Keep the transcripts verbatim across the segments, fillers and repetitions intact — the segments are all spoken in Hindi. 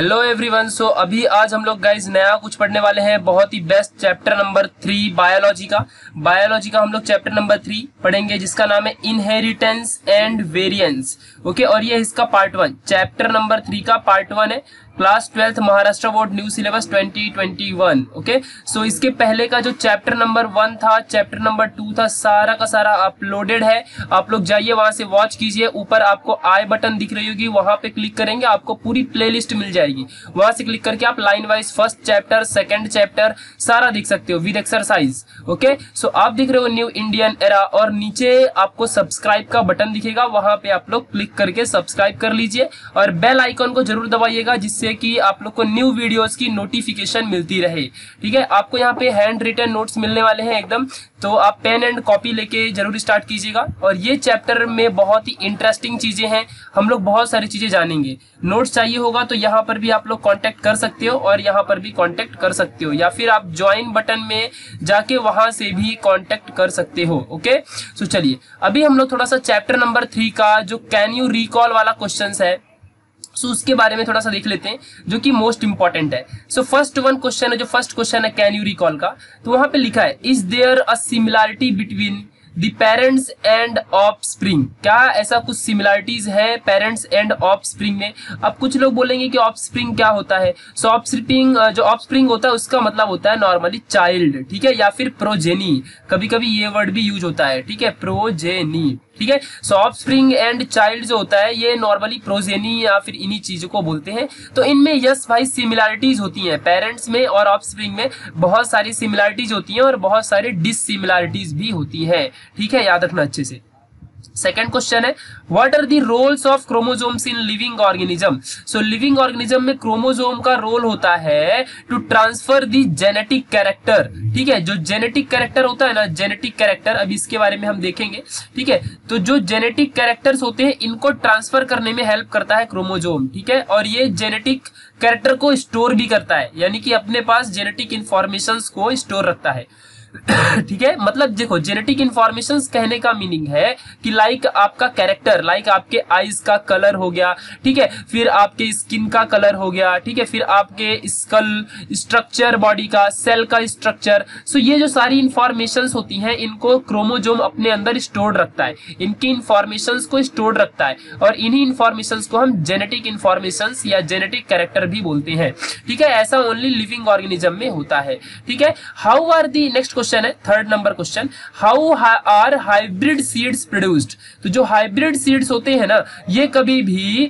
Hello everyone. सो अभी आज हम लोग गाइज नया कुछ पढ़ने वाले हैं, बहुत ही best chapter number three biology का। बायोलॉजी का हम लोग चैप्टर नंबर थ्री पढ़ेंगे जिसका नाम है इनहेरिटेंस एंड वेरिएंस। ओके, और ये इसका part one, chapter number three का पार्ट वन है। Class twelfth Maharashtra board new syllabus twenty twenty one. Okay, so इसके पहले का जो चैप्टर नंबर वन था, चैप्टर नंबर टू था, सारा का सारा अपलोडेड है। आप लोग जाइए वहां से वॉच कीजिए। ऊपर आपको आई बटन दिख रही होगी, वहां पे क्लिक करेंगे आपको पूरी प्लेलिस्ट मिल जाएगी। वहां से क्लिक करके आप line wise first chapter, second chapter सारा देख सकते हो विद एक्सरसाइज। ओके, सो आप दिख रहे हो न्यू इंडियन एरा, और नीचे आपको सब्सक्राइब का बटन दिखेगा, वहां पे आप लोग क्लिक करके सब्सक्राइब कर लीजिए और बेल आइकन को जरूर दबाइएगा जिससे कि आप लोग को न्यू वीडियोस की नोटिफिकेशन मिलती रहे। ठीक है, आपको यहाँ पे हैंड रिटन नोट्स मिलने वाले हैं एकदम, तो आप पेन एंड कॉपी लेके जरूर स्टार्ट कीजिएगा। और ये चैप्टर में बहुत ही इंटरेस्टिंग चीजें हैं, हम लोग बहुत सारी चीजें जानेंगे। नोट्स चाहिए होगा तो यहाँ पर भी आप लोग कांटेक्ट कर सकते हो और यहाँ पर भी कांटेक्ट कर सकते हो, या फिर आप ज्वाइन बटन में जाके वहां से भी कांटेक्ट कर सकते हो। ओके, सो चलिए अभी हम लोग थोड़ा सा चैप्टर नंबर थ्री का जो कैन यू रिकॉल वाला क्वेश्चन है, सो so, उसके बारे में थोड़ा सा देख लेते हैं जो कि मोस्ट इंपॉर्टेंट है। सो फर्स्ट वन क्वेश्चन है, जो फर्स्ट क्वेश्चन है कैन यू रिकॉल का, तो वहां पे लिखा है is there a similarity between the parents and offspring. क्या ऐसा कुछ सिमिलरिटीज है पेरेंट्स एंड ऑफस्प्रिंग में? अब कुछ लोग बोलेंगे कि ऑफस्प्रिंग क्या होता है। सो ऑफस्प्रिंग, जो ऑफस्प्रिंग होता है उसका मतलब होता है नॉर्मली चाइल्ड, ठीक है, या फिर प्रोजेनी, कभी कभी ये वर्ड भी यूज होता है, ठीक है, प्रोजेनी। ठीक है, सो ऑफस्प्रिंग एंड चाइल्ड जो होता है ये नॉर्मली प्रोजेनी या फिर इन्हीं चीजों को बोलते हैं। तो इनमें यस भाई सिमिलरिटीज होती हैं, पेरेंट्स में और ऑफस्प्रिंग में बहुत सारी सिमिलरिटीज होती हैं और बहुत सारी डिससिमिलरिटीज भी होती है। ठीक है, याद रखना अच्छे से। सेकेंड क्वेश्चन है what are the roles of chromosomes in living organism. So living organism में क्रोमोसोम का रोल होता है to transfer the genetic character. ठीक है, जो जेनेटिक कैरेक्टर होता है ना, जेनेटिक कैरेक्टर, अब इसके बारे में हम देखेंगे। ठीक है, तो जो जेनेटिक कैरेक्टर्स होते हैं इनको ट्रांसफर करने में हेल्प करता है क्रोमोसोम। ठीक है, और ये जेनेटिक कैरेक्टर को स्टोर भी करता है, यानी कि अपने पास जेनेटिक इंफॉर्मेशन को स्टोर रखता है। ठीक है, मतलब देखो जेनेटिक इंफॉर्मेशन कहने का मीनिंग है कि लाइक आपका कैरेक्टर, लाइक आपके आईज का कलर हो गया, ठीक है, फिर आपके स्किन का कलर हो गया, ठीक है, फिर आपके स्कल स्ट्रक्चर, बॉडी का सेल का स्ट्रक्चर। सो ये जो सारी इंफॉर्मेशन होती हैं इनको क्रोमोसोम अपने अंदर स्टोर रखता है, इनकी इंफॉर्मेशन को स्टोर रखता है, और इन्हीं इंफॉर्मेशन को हम जेनेटिक इंफॉर्मेशन या जेनेटिक कैरेक्टर भी बोलते हैं। ठीक है, ऐसा ओनली लिविंग ऑर्गेनिज्म में होता है। ठीक है, how are the, next question है third number question, how are hybrid seeds produced. तो जो हाइब्रिड सीड्स होते हैं ना ये कभी भी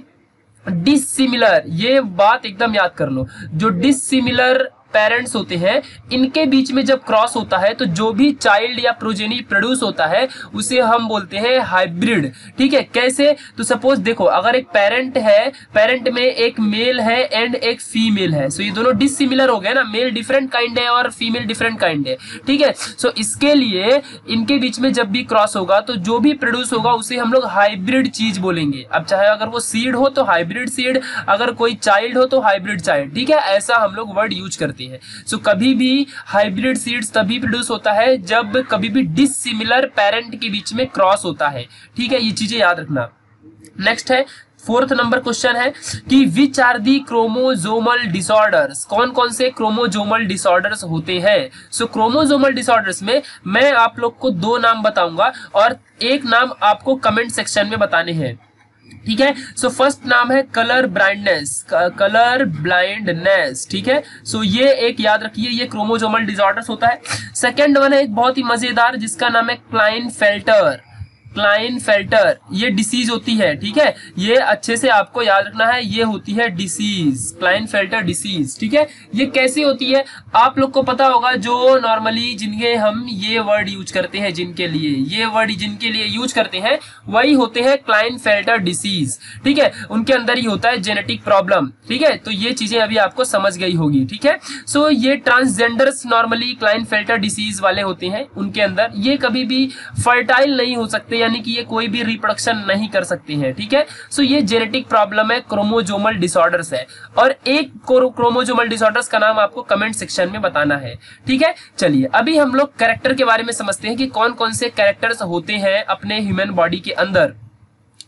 डिसिमिलर, ये बात एकदम याद कर लो, जो डिसिमिलर पेरेंट्स होते हैं इनके बीच में जब क्रॉस होता है तो जो भी चाइल्ड या प्रोजेनी प्रोड्यूस होता है उसे हम बोलते हैं हाइब्रिड। ठीक है, कैसे? तो सपोज देखो अगर एक पेरेंट है, पेरेंट में एक मेल है एंड एक फीमेल है, सो ये दोनों डिसिमिलर हो गए ना, मेल डिफरेंट काइंड है और फीमेल डिफरेंट काइंड है। ठीक है, सो इसके लिए इनके बीच में जब भी क्रॉस होगा तो जो भी प्रोड्यूस होगा उसे हम लोग हाइब्रिड चीज बोलेंगे। अब चाहे अगर वो सीड हो तो हाइब्रिड सीड, अगर कोई चाइल्ड हो तो हाइब्रिड चाइल्ड। ठीक है, ऐसा हम लोग वर्ड यूज करते हैं। सो so, कभी भी हाइब्रिड सीड्स तभी प्रोड्यूस होता है जब कभी भी डिसिमिलर पेरेंट के बीच में क्रॉस होता है। ठीक है, ये चीजें याद रखना। नेक्स्ट है फोर्थ नंबर क्वेश्चन है कि which are the chromosomal disorders. कौन कौन से क्रोमोजोमल डिसऑर्डर्स होते हैं? सो so, क्रोमोजोमल डिसऑर्डर्स में मैं आप लोग को दो नाम बताऊंगा और एक नाम आपको कमेंट सेक्शन में बताने हैं। ठीक है, सो फर्स्ट नाम है कलर ब्लाइंडनेस, कलर ब्लाइंडनेस। ठीक है, सो ये एक याद रखिए, ये क्रोमोसोमल डिसऑर्डर्स होता है। सेकंड वन है एक बहुत ही मजेदार जिसका नाम है क्लाइनफेल्टर। क्लाइनफेल्टर ये डिसीज होती है। ठीक है, ये अच्छे से आपको याद रखना है, ये होती है डिसीज, क्लाइनफेल्टर डिसीज। ठीक है, ये कैसी होती है आप लोग को पता होगा, जो नॉर्मली जिनके हम ये वर्ड यूज करते हैं, जिनके लिए ये वर्ड जिनके लिए यूज करते हैं वही होते हैं क्लाइनफेल्टर डिसीज। ठीक है, उनके अंदर ही होता है जेनेटिक प्रॉब्लम। ठीक है, तो ये चीजें अभी आपको समझ गई होगी। ठीक है, सो ये ट्रांसजेंडर्स नॉर्मली क्लाइनफेल्टर डिसीज वाले होते हैं, उनके अंदर ये कभी भी फर्टाइल नहीं हो सकते, यानी कि ये कोई भी रिप्रोडक्शन नहीं कर सकते हैं। ठीक है, सो ये जेनेटिक प्रॉब्लम है, क्रोमोजोमल डिसऑर्डर्स है, और एक क्रोमोजोमल डिसऑर्डर्स का नाम आपको कमेंट सेक्शन में बताना है। ठीक है, चलिए अभी हम लोग कैरेक्टर के बारे में समझते हैं कि कौन कौन से कैरेक्टर्स होते हैं अपने ह्यूमन बॉडी के अंदर।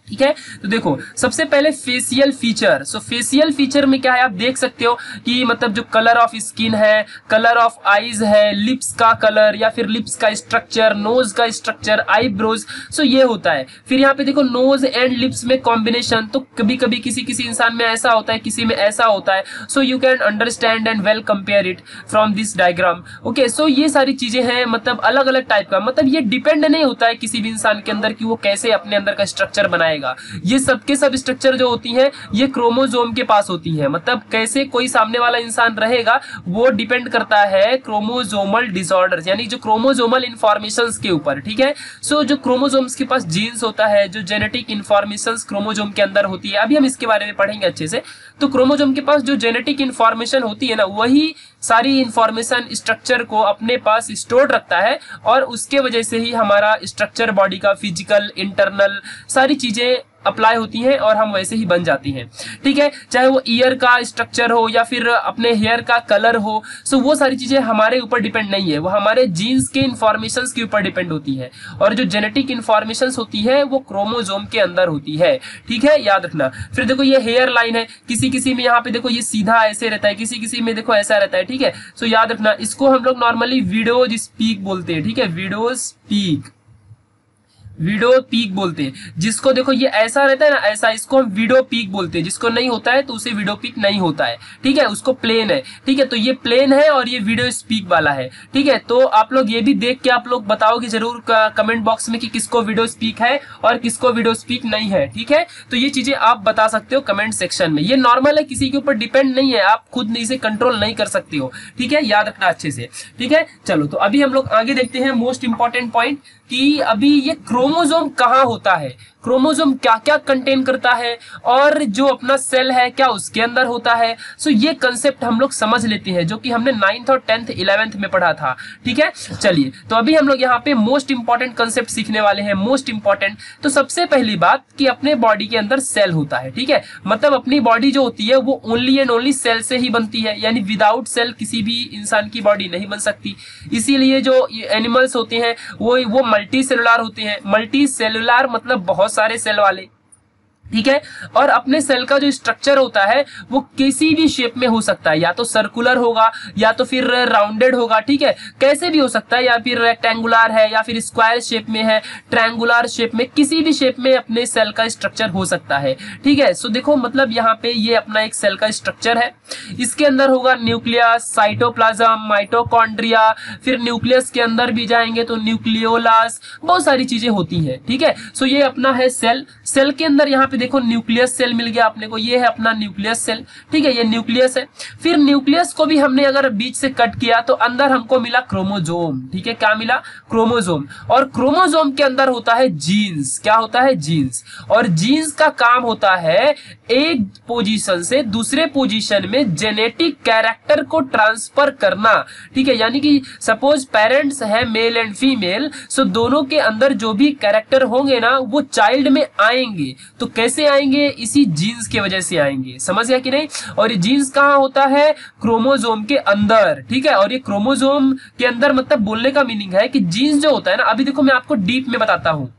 ठीक है। तो देखो सबसे पहले facial feature. So facial feature में क्या है, आप देख सकते हो कि मतलब जो कलर ऑफ स्किन है, कलर ऑफ आईज है, लिप्स का कलर या फिर लिप्स का स्ट्रक्चर, नोज का स्ट्रक्चर, आईब्रोज, सो ये होता है। फिर यहाँ पे देखो नोज एंड लिप्स में कॉम्बिनेशन, तो कभी कभी किसी किसी इंसान में ऐसा होता है, किसी में ऐसा होता है। So you can understand and well compare it from this diagram. Okay, so ये सारी चीजें हैं, मतलब अलग अलग टाइप का, मतलब ये डिपेंड नहीं होता है किसी भी इंसान के अंदर कि वो कैसे अपने अंदर का स्ट्रक्चर बनाएगा। ये सब के सब स्ट्रक्चर जो होती हैं ये क्रोमोसोम के पास होती हैं, मतलब कैसे कोई सामने वाला इंसान रहेगा वो डिपेंड करता है क्रोमोसोमल डिसऑर्डर्स, यानी जो क्रोमोसोमल इंफॉर्मेशंस के ऊपर। ठीक है, सो जो क्रोमोसोम्स के पास जीन्स होता है, जो जेनेटिक इंफॉर्मेशंस क्रोमोसोम के अंदर होती है, अभी हम इसके बारे में पढ़ेंगे अच्छे से। तो क्रोमोसोम के पास जो जेनेटिक इंफॉर्मेशन होती है ना, वही सारी इंफॉर्मेशन स्ट्रक्चर को अपने पास स्टोर रखता है और उसके वजह से ही हमारा स्ट्रक्चर बॉडी का फिजिकल, इंटरनल सारी चीजें अप्लाई होती हैं और हम वैसे ही बन जाती हैं। ठीक है, चाहे वो ईयर का स्ट्रक्चर हो या फिर अपने हेयर का कलर हो, सो वो सारी चीजें हमारे ऊपर डिपेंड नहीं है, वो हमारे जीन्स के इंफॉर्मेशंस के ऊपर डिपेंड होती है। और जो जेनेटिक इंफॉर्मेशंस होती है वो क्रोमोसोम के अंदर होती है। ठीक है, याद रखना। फिर देखो ये हेयर लाइन है, किसी किसी में यहाँ पे देखो ये सीधा ऐसे रहता है, किसी किसी में देखो ऐसा रहता है। ठीक है, सो याद रखना, इसको हम लोग नॉर्मली विडोज पीक बोलते हैं। ठीक है, विडोज पीक, विडो पीक बोलते हैं। जिसको देखो ये ऐसा रहता है ना, ऐसा, इसको हम विडो पीक बोलते हैं। जिसको नहीं होता है तो उसे विडो पीक नहीं होता है। ठीक है, उसको प्लेन है। ठीक है, तो ये प्लेन है और ये विडो पीक वाला है। ठीक है, तो आप लोग ये भी देख के आप लोग बताओगे जरूर कमेंट बॉक्स में कि किसको विडो पीक है और किसको विडो पीक नहीं है। ठीक है, तो ये चीजें आप बता सकते हो कमेंट सेक्शन में। ये नॉर्मल है, किसी के ऊपर डिपेंड नहीं है, आप खुद इसे कंट्रोल नहीं कर सकते हो। ठीक है, याद रखना अच्छे से। ठीक है, चलो तो अभी हम लोग आगे देखते हैं मोस्ट इंपॉर्टेंट पॉइंट कि अभी ये क्रोमोसोम कहाँ होता है, क्रोमोसोम क्या क्या कंटेन करता है और जो अपना सेल है क्या उसके अंदर होता है। सो ये कंसेप्ट हम लोग समझ लेते हैं, जो कि हमने नाइन्थ और टेंथ इलेवेंथ में पढ़ा था। ठीक है, चलिए तो अभी हम लोग यहाँ पे मोस्ट इंपॉर्टेंट कंसेप्ट सीखने वाले हैं। मोस्ट इंपॉर्टेंट, तो सबसे पहली बात कि अपने बॉडी के अंदर सेल होता है। ठीक है, मतलब अपनी बॉडी जो होती है वो ओनली एंड ओनली सेल से ही बनती है, यानी विदाउट सेल किसी भी इंसान की बॉडी नहीं बन सकती। इसीलिए जो एनिमल्स होते हैं वो वो मल्टी सेलुलर होते हैं। मल्टी सेलुलर मतलब बहुत सारे सेल वाले। ठीक है, और अपने सेल का जो स्ट्रक्चर होता है वो किसी भी शेप में हो सकता है, या तो सर्कुलर होगा या तो फिर राउंडेड होगा। ठीक है, कैसे भी हो सकता है, या फिर रेक्टेंगुलर है या फिर स्क्वायर शेप में है, ट्रायंगुलर शेप में, किसी भी शेप में अपने सेल का स्ट्रक्चर हो सकता है। ठीक है, सो देखो मतलब यहाँ पे ये अपना एक सेल का स्ट्रक्चर है। इसके अंदर होगा न्यूक्लियस, साइटोप्लाज्म, माइटोकॉन्ड्रिया, फिर न्यूक्लियस के अंदर भी जाएंगे तो न्यूक्लियोलस, बहुत सारी चीजें होती हैं। ठीक है, सो ये अपना है सेल। सेल के अंदर यहाँ पे देखो न्यूक्लियस सेल मिल गया अपने को, ये है अपना न्यूक्लियस सेल। ठीक है, ये न्यूक्लियस है। फिर न्यूक्लियस को भी हमने अगर बीच से कट किया तो अंदर हमको मिला क्रोमोसोम। ठीक है, क्या मिला, क्रोमोसोम। और क्रोमोसोम के अंदर होता है जीन्स। क्या होता है, जीन्स। और जीन्स का काम होता है एक पोजीशन से दूसरे पोजीशन में जेनेटिक कैरेक्टर को ट्रांसफर करना। ठीक है, यानी कि सपोज पेरेंट्स है मेल एंड फीमेल, सो दोनों के अंदर जो भी कैरेक्टर होंगे ना वो चाइल्ड में आएंगे। तो कैसे आएंगे, इसी जीन्स के वजह से आएंगे। समझ गया कि नहीं। और ये जीन्स कहाँ होता है, क्रोमोसोम के अंदर। ठीक है, और ये क्रोमोसोम के अंदर मतलब बोलने का मीनिंग है कि जीन्स जो होता है ना, अभी देखो मैं आपको डीप में बताता हूं।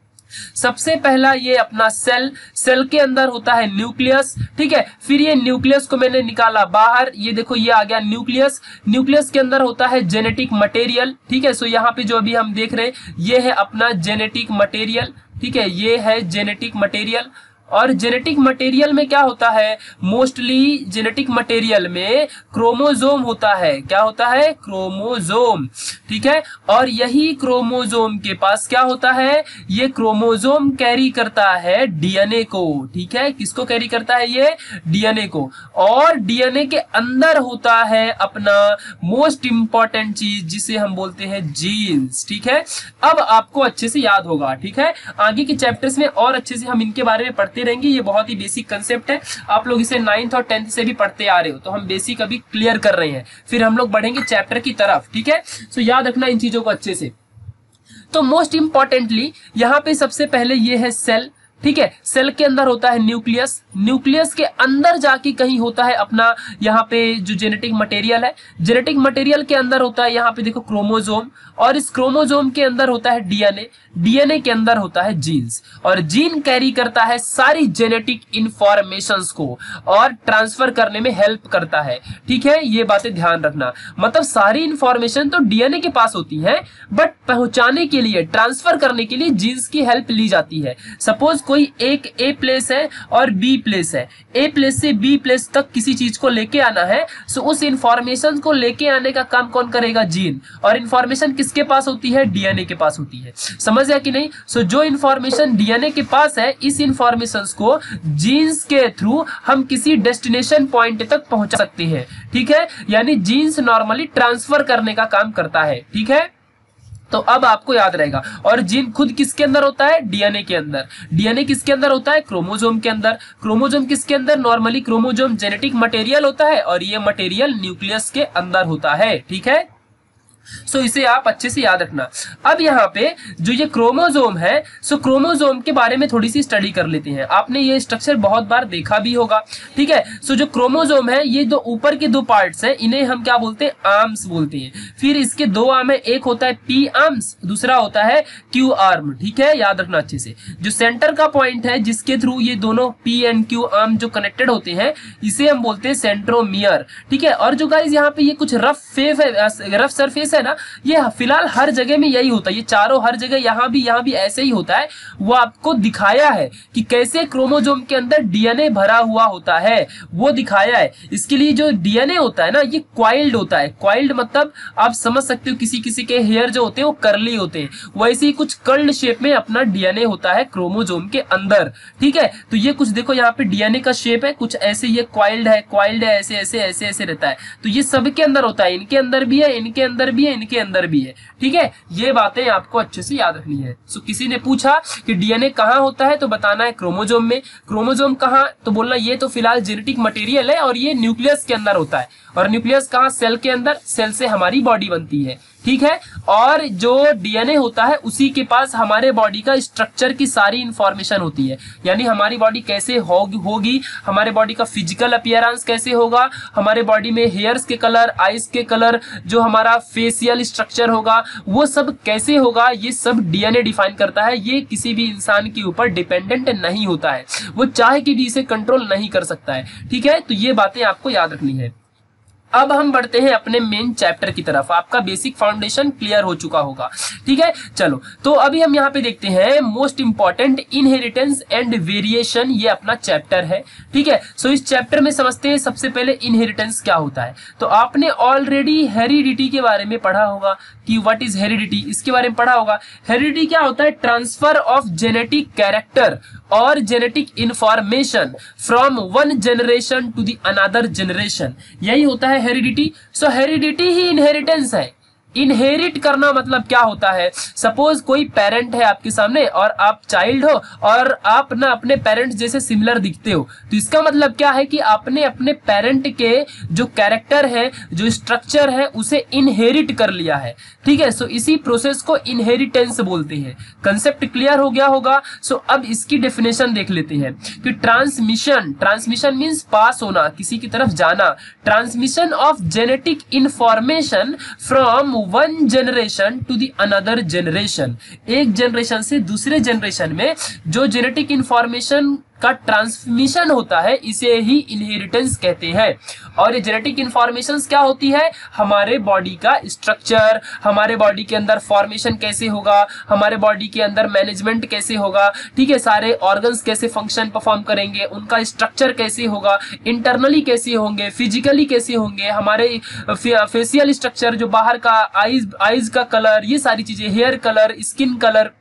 सबसे पहला ये अपना सेल, सेल के अंदर होता है न्यूक्लियस। ठीक है, फिर ये न्यूक्लियस को मैंने निकाला बाहर, ये देखो ये आ गया न्यूक्लियस। न्यूक्लियस के अंदर होता है जेनेटिक मटेरियल। ठीक है, सो यहाँ पे जो अभी हम देख रहे हैं ये है अपना जेनेटिक मटेरियल। ठीक है, ये है जेनेटिक मटेरियल। और जेनेटिक मटेरियल में क्या होता है, मोस्टली जेनेटिक मटेरियल में क्रोमोसोम होता है। क्या होता है, क्रोमोसोम। ठीक है, और यही क्रोमोसोम के पास क्या होता है, ये क्रोमोसोम कैरी करता है डीएनए को। ठीक है, किसको कैरी करता है, ये डीएनए को। और डीएनए के अंदर होता है अपना मोस्ट इंपॉर्टेंट चीज जिसे हम बोलते हैं जीन्स। ठीक है, अब आपको अच्छे से याद होगा। ठीक है, आगे के चैप्टर्स में और अच्छे से हम इनके बारे में पढ़ते रहेंगे। ये बहुत ही बेसिक कंसेप्ट है, आप लोग इसे नाइन्थ और टेंथ से भी पढ़ते आ रहे हो, तो हम बेसिक अभी क्लियर कर रहे हैं, फिर हम लोग बढ़ेंगे चैप्टर की तरफ। ठीक है, सो याद रखना इन चीजों को अच्छे से। तो मोस्ट इंपॉर्टेंटली यहाँ पे सबसे पहले ये है सेल। ठीक है। सेल के अंदर होता है न्यूक्लियस, न्यूक्लियस के अंदर जाके कहीं होता है अपना यहाँ पे जो जेनेटिक मटेरियल है, जेनेटिक मटेरियल के अंदर होता है यहाँ पे देखो क्रोमोजोम, और इस क्रोमोजोम के अंदर होता है डीएनए, डीएनए के अंदर होता है जीन्स, और जीन कैरी करता है सारी जेनेटिक इंफॉर्मेशंस को और ट्रांसफर करने में हेल्प करता है। ठीक है, ये बातें ध्यान रखना। मतलब सारी इंफॉर्मेशन तो डीएनए के पास होती है, बट पहुंचाने के लिए, ट्रांसफर करने के लिए जीन्स की हेल्प ली जाती है। सपोज कोई एक ए प्लेस है और बी प्लेस है, ए प्लेस से बी प्लेस तक किसी चीज को लेके आना है, सो उस इंफॉर्मेशन को लेके आने का काम कौन करेगा? जीन। और इंफॉर्मेशन किसके पास होती है? डीएनए के पास होती है। समझ गया कि नहीं? सो जो इंफॉर्मेशन डीएनए के पास है, इस इंफॉर्मेशन को जीन्स के थ्रू हम किसी डेस्टिनेशन पॉइंट तक पहुंचा सकते हैं। ठीक है, यानी जीन्स नॉर्मली ट्रांसफर करने का काम करता है। ठीक है, तो अब आपको याद रहेगा। और जीन खुद किसके अंदर होता है? डीएनए के अंदर। डीएनए किसके अंदर होता है? क्रोमोजोम के अंदर। क्रोमोजोम किसके अंदर? नॉर्मली क्रोमोजोम जेनेटिक मटेरियल होता है, और ये मटेरियल न्यूक्लियस के अंदर होता है। ठीक है, सो so, इसे आप अच्छे से याद रखना। अब यहाँ पे जो ये क्रोमोजोम है, सो so, क्रोमोजोम के बारे में थोड़ी सी स्टडी कर लेते हैं। आपने ये स्ट्रक्चर बहुत बार देखा भी होगा। ठीक है, सो so, जो क्रोमोजोम है, ये दो ऊपर के दो पार्ट्स हैं, इन्हें हम क्या बोलते हैं? आर्म्स बोलते हैं। फिर इसके दो आर्म है, एक होता है पी आर्म्स, दूसरा होता है क्यू आर्म। ठीक है, याद रखना अच्छे से। जो सेंटर का पॉइंट है, जिसके थ्रू ये दोनों पी एंड क्यू आर्म जो कनेक्टेड होते हैं, इसे हम बोलते हैं सेंट्रोमियर। ठीक है, और जो गाइस यहाँ पे ये कुछ रफ फेस है, रफ सरफेस है ना, ये फिलहाल हर जगह में यही होता है, ये चारों हर जगह, यहाँ भी यहाँ भी ऐसे ही होता है। वो आपको दिखाया है कि कैसे क्रोमोजोम के अंदर डीएनए भरा हुआ होता है, वो दिखाया है। इसके लिए जो डीएनए होता है ना, ये क्वाइल्ड होता है। क्वाइल्ड मतलब आप समझ सकते हो, किसी किसी के हेयर जो होते हैं वो कर्ली होते हैं, वैसे ही कुछ कर्ल्ड शेप में अपना डीएनए होता है क्रोमोजोम के अंदर। ठीक है, तो ये कुछ देखो यहाँ पे डीएनए का शेप है कुछ ऐसे, ये क्वाइल्ड है, क्वाइल्ड है, ऐसे ऐसे ऐसे ऐसे रहता है। तो ये सबके अंदर होता है, इनके अंदर भी है, इनके अंदर भी है, इनके अंदर भी है। ठीक है, ये बातें आपको अच्छे से याद रखनी है। सो किसी ने पूछा कि डीएनए कहाँ होता है, तो बताना है क्रोमोजोम में। क्रोमोजोम कहाँ, तो बोलना ये तो फिलहाल जेनेटिक मटेरियल है और ये न्यूक्लियस के अंदर होता है। और न्यूक्लियस कहाँ? सेल के अंदर। सेल से हमारी बॉडी बनती है। ठीक है, और जो डीएनए होता है उसी के पास हमारे बॉडी का स्ट्रक्चर की सारी इंफॉर्मेशन होती है, यानी हमारी बॉडी कैसे होगी होगी हमारे बॉडी का फिजिकल अपीयरेंस कैसे होगा, हमारे बॉडी में हेयर्स के कलर, आईज के कलर, जो हमारा फेशियल स्ट्रक्चर होगा वो सब कैसे होगा, ये सब डीएनए डिफाइन करता है। ये किसी भी इंसान के ऊपर डिपेंडेंट नहीं होता है, वो चाहे कि भी इसे कंट्रोल नहीं कर सकता है। ठीक है, तो ये बातें आपको याद रखनी है। अब हम बढ़ते हैं अपने मेन चैप्टर की तरफ। आपका बेसिक फाउंडेशन क्लियर हो चुका होगा। ठीक है, चलो तो अभी हम यहाँ पे देखते हैं most important inheritance and variation, ये अपना चैप्टर है। ठीक है, सो इस चैप्टर में समझते हैं सबसे पहले इनहेरिटेंस क्या होता है। तो आपने ऑलरेडी हेरिडिटी के बारे में पढ़ा होगा कि व्हाट इज हेरिडिटी, इसके बारे में पढ़ा होगा। हेरिडिटी क्या होता है? ट्रांसफर ऑफ जेनेटिक कैरेक्टर और genetic information from one generation to the another generation, यही होता है हेरिडिटी। सो हेरिडिटी ही इनहेरिटेंस है। इनहेरिट करना मतलब क्या होता है? सपोज कोई पेरेंट है आपके सामने और आप चाइल्ड हो और आप ना अपने पेरेंट्स जैसे सिमिलर दिखते हो, तो इसका मतलब क्या है कि आपने अपने पेरेंट के जो कैरेक्टर है, जो स्ट्रक्चर है, उसे इनहेरिट कर लिया है। ठीक है, सो इसी प्रोसेस को इनहेरिटेंस बोलते हैं। कंसेप्ट क्लियर हो गया होगा। सो अब इसकी डेफिनेशन देख लेते हैं कि ट्रांसमिशन, ट्रांसमिशन मीन्स पास होना, किसी की तरफ जाना। Transmission of genetic information from one generation to the another generation, एक जनरेशन से दूसरे जनरेशन में जो जेनेटिक इंफॉर्मेशन का ट्रांसमिशन होता है, इसे ही इनहेरिटेंस कहते हैं। और ये जेनेटिक इंफॉर्मेशंस क्या होती है? हमारे बॉडी का स्ट्रक्चर, हमारे बॉडी के अंदर फॉर्मेशन कैसे होगा, हमारे बॉडी के अंदर मैनेजमेंट कैसे होगा, ठीक है, सारे ऑर्गन्स कैसे फंक्शन परफॉर्म करेंगे, उनका स्ट्रक्चर कैसे होगा, इंटरनली कैसे होंगे, फिजिकली कैसे होंगे, हमारे फेशियल स्ट्रक्चर, जो बाहर का आईज आईज का कलर, ये सारी चीजें, हेयर कलर, स्किन कलर,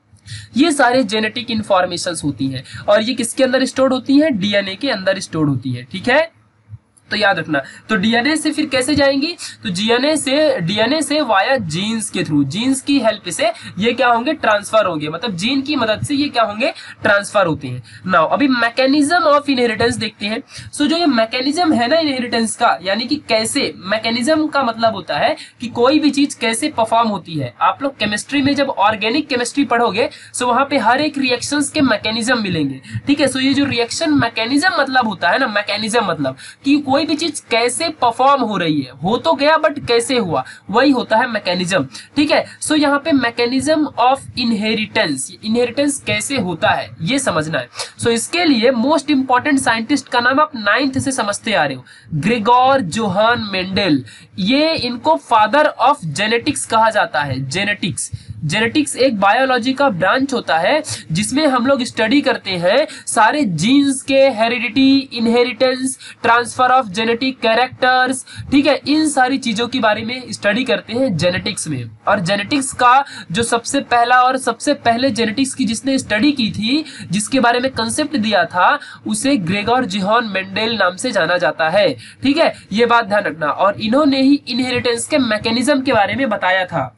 ये सारे जेनेटिक इंफॉर्मेशंस होती हैं। और ये किसके अंदर स्टोर होती हैं? डीएनए के अंदर स्टोर होती है। ठीक है, तो याद रखना, तो डीएनए से फिर कैसे जाएंगी, तो डीएनए से डीएनए से वाया जीन्स के थ्रू, जीन्स की हेल्प से ये क्या होंगे, ट्रांसफर होंगे, मतलब जीन की मदद से ये क्या होंगे, ट्रांसफर होते हैं। नाउ अभी मैकेनिज्म ऑफ इनहेरिटेंस देखते हैं। सो जो ये मैकेनिज्म है ना इनहेरिटेंस का, यानी कि कैसे, मैकेनिज्म का मतलब होता है कि कोई भी चीज कैसे परफॉर्म होती है। आप लोग केमिस्ट्री में जब ऑर्गेनिक केमिस्ट्री पढ़ोगे सो वहां पे हर एक रिएक्शंस के मैकेनिज्म मिलेंगे, ठीक है। सो ये जो रिएक्शन मैकेनिज्म मतलब होता है ना, मैकेनिज्म मतलब कि कोई भी चीज कैसे परफॉर्म हो रही है, हो तो गया बट कैसे हुआ, वही होता है मैकेनिज्म, ठीक है। सो यहाँ पे मैकेनिज्म ऑफ इनहेरिटेंस, इनहेरिटेंस कैसे होता है ये समझना है। सो इसके लिए मोस्ट इंपॉर्टेंट साइंटिस्ट का नाम आप नाइन्थ से समझते आ रहे हो, ग्रेगोर जोहान मेंडल। ये इनको फादर ऑफ जेनेटिक्स कहा जाता है। जेनेटिक्स जेनेटिक्स एक बायोलॉजी का ब्रांच होता है जिसमें हम लोग स्टडी करते हैं सारे जीन्स के heredity, inheritance, transfer of genetic characters, ठीक है, इन सारी चीजों के बारे में स्टडी करते हैं जेनेटिक्स में। और जेनेटिक्स का जो सबसे पहला और सबसे पहले जेनेटिक्स की जिसने स्टडी की थी, जिसके बारे में कंसेप्ट दिया था, उसे ग्रेगोर जोहान मेंडल नाम से जाना जाता है, ठीक है, ये बात ध्यान रखना। और इन्होंने ही इनहेरिटेंस के मैकेनिज्म के बारे में बताया था।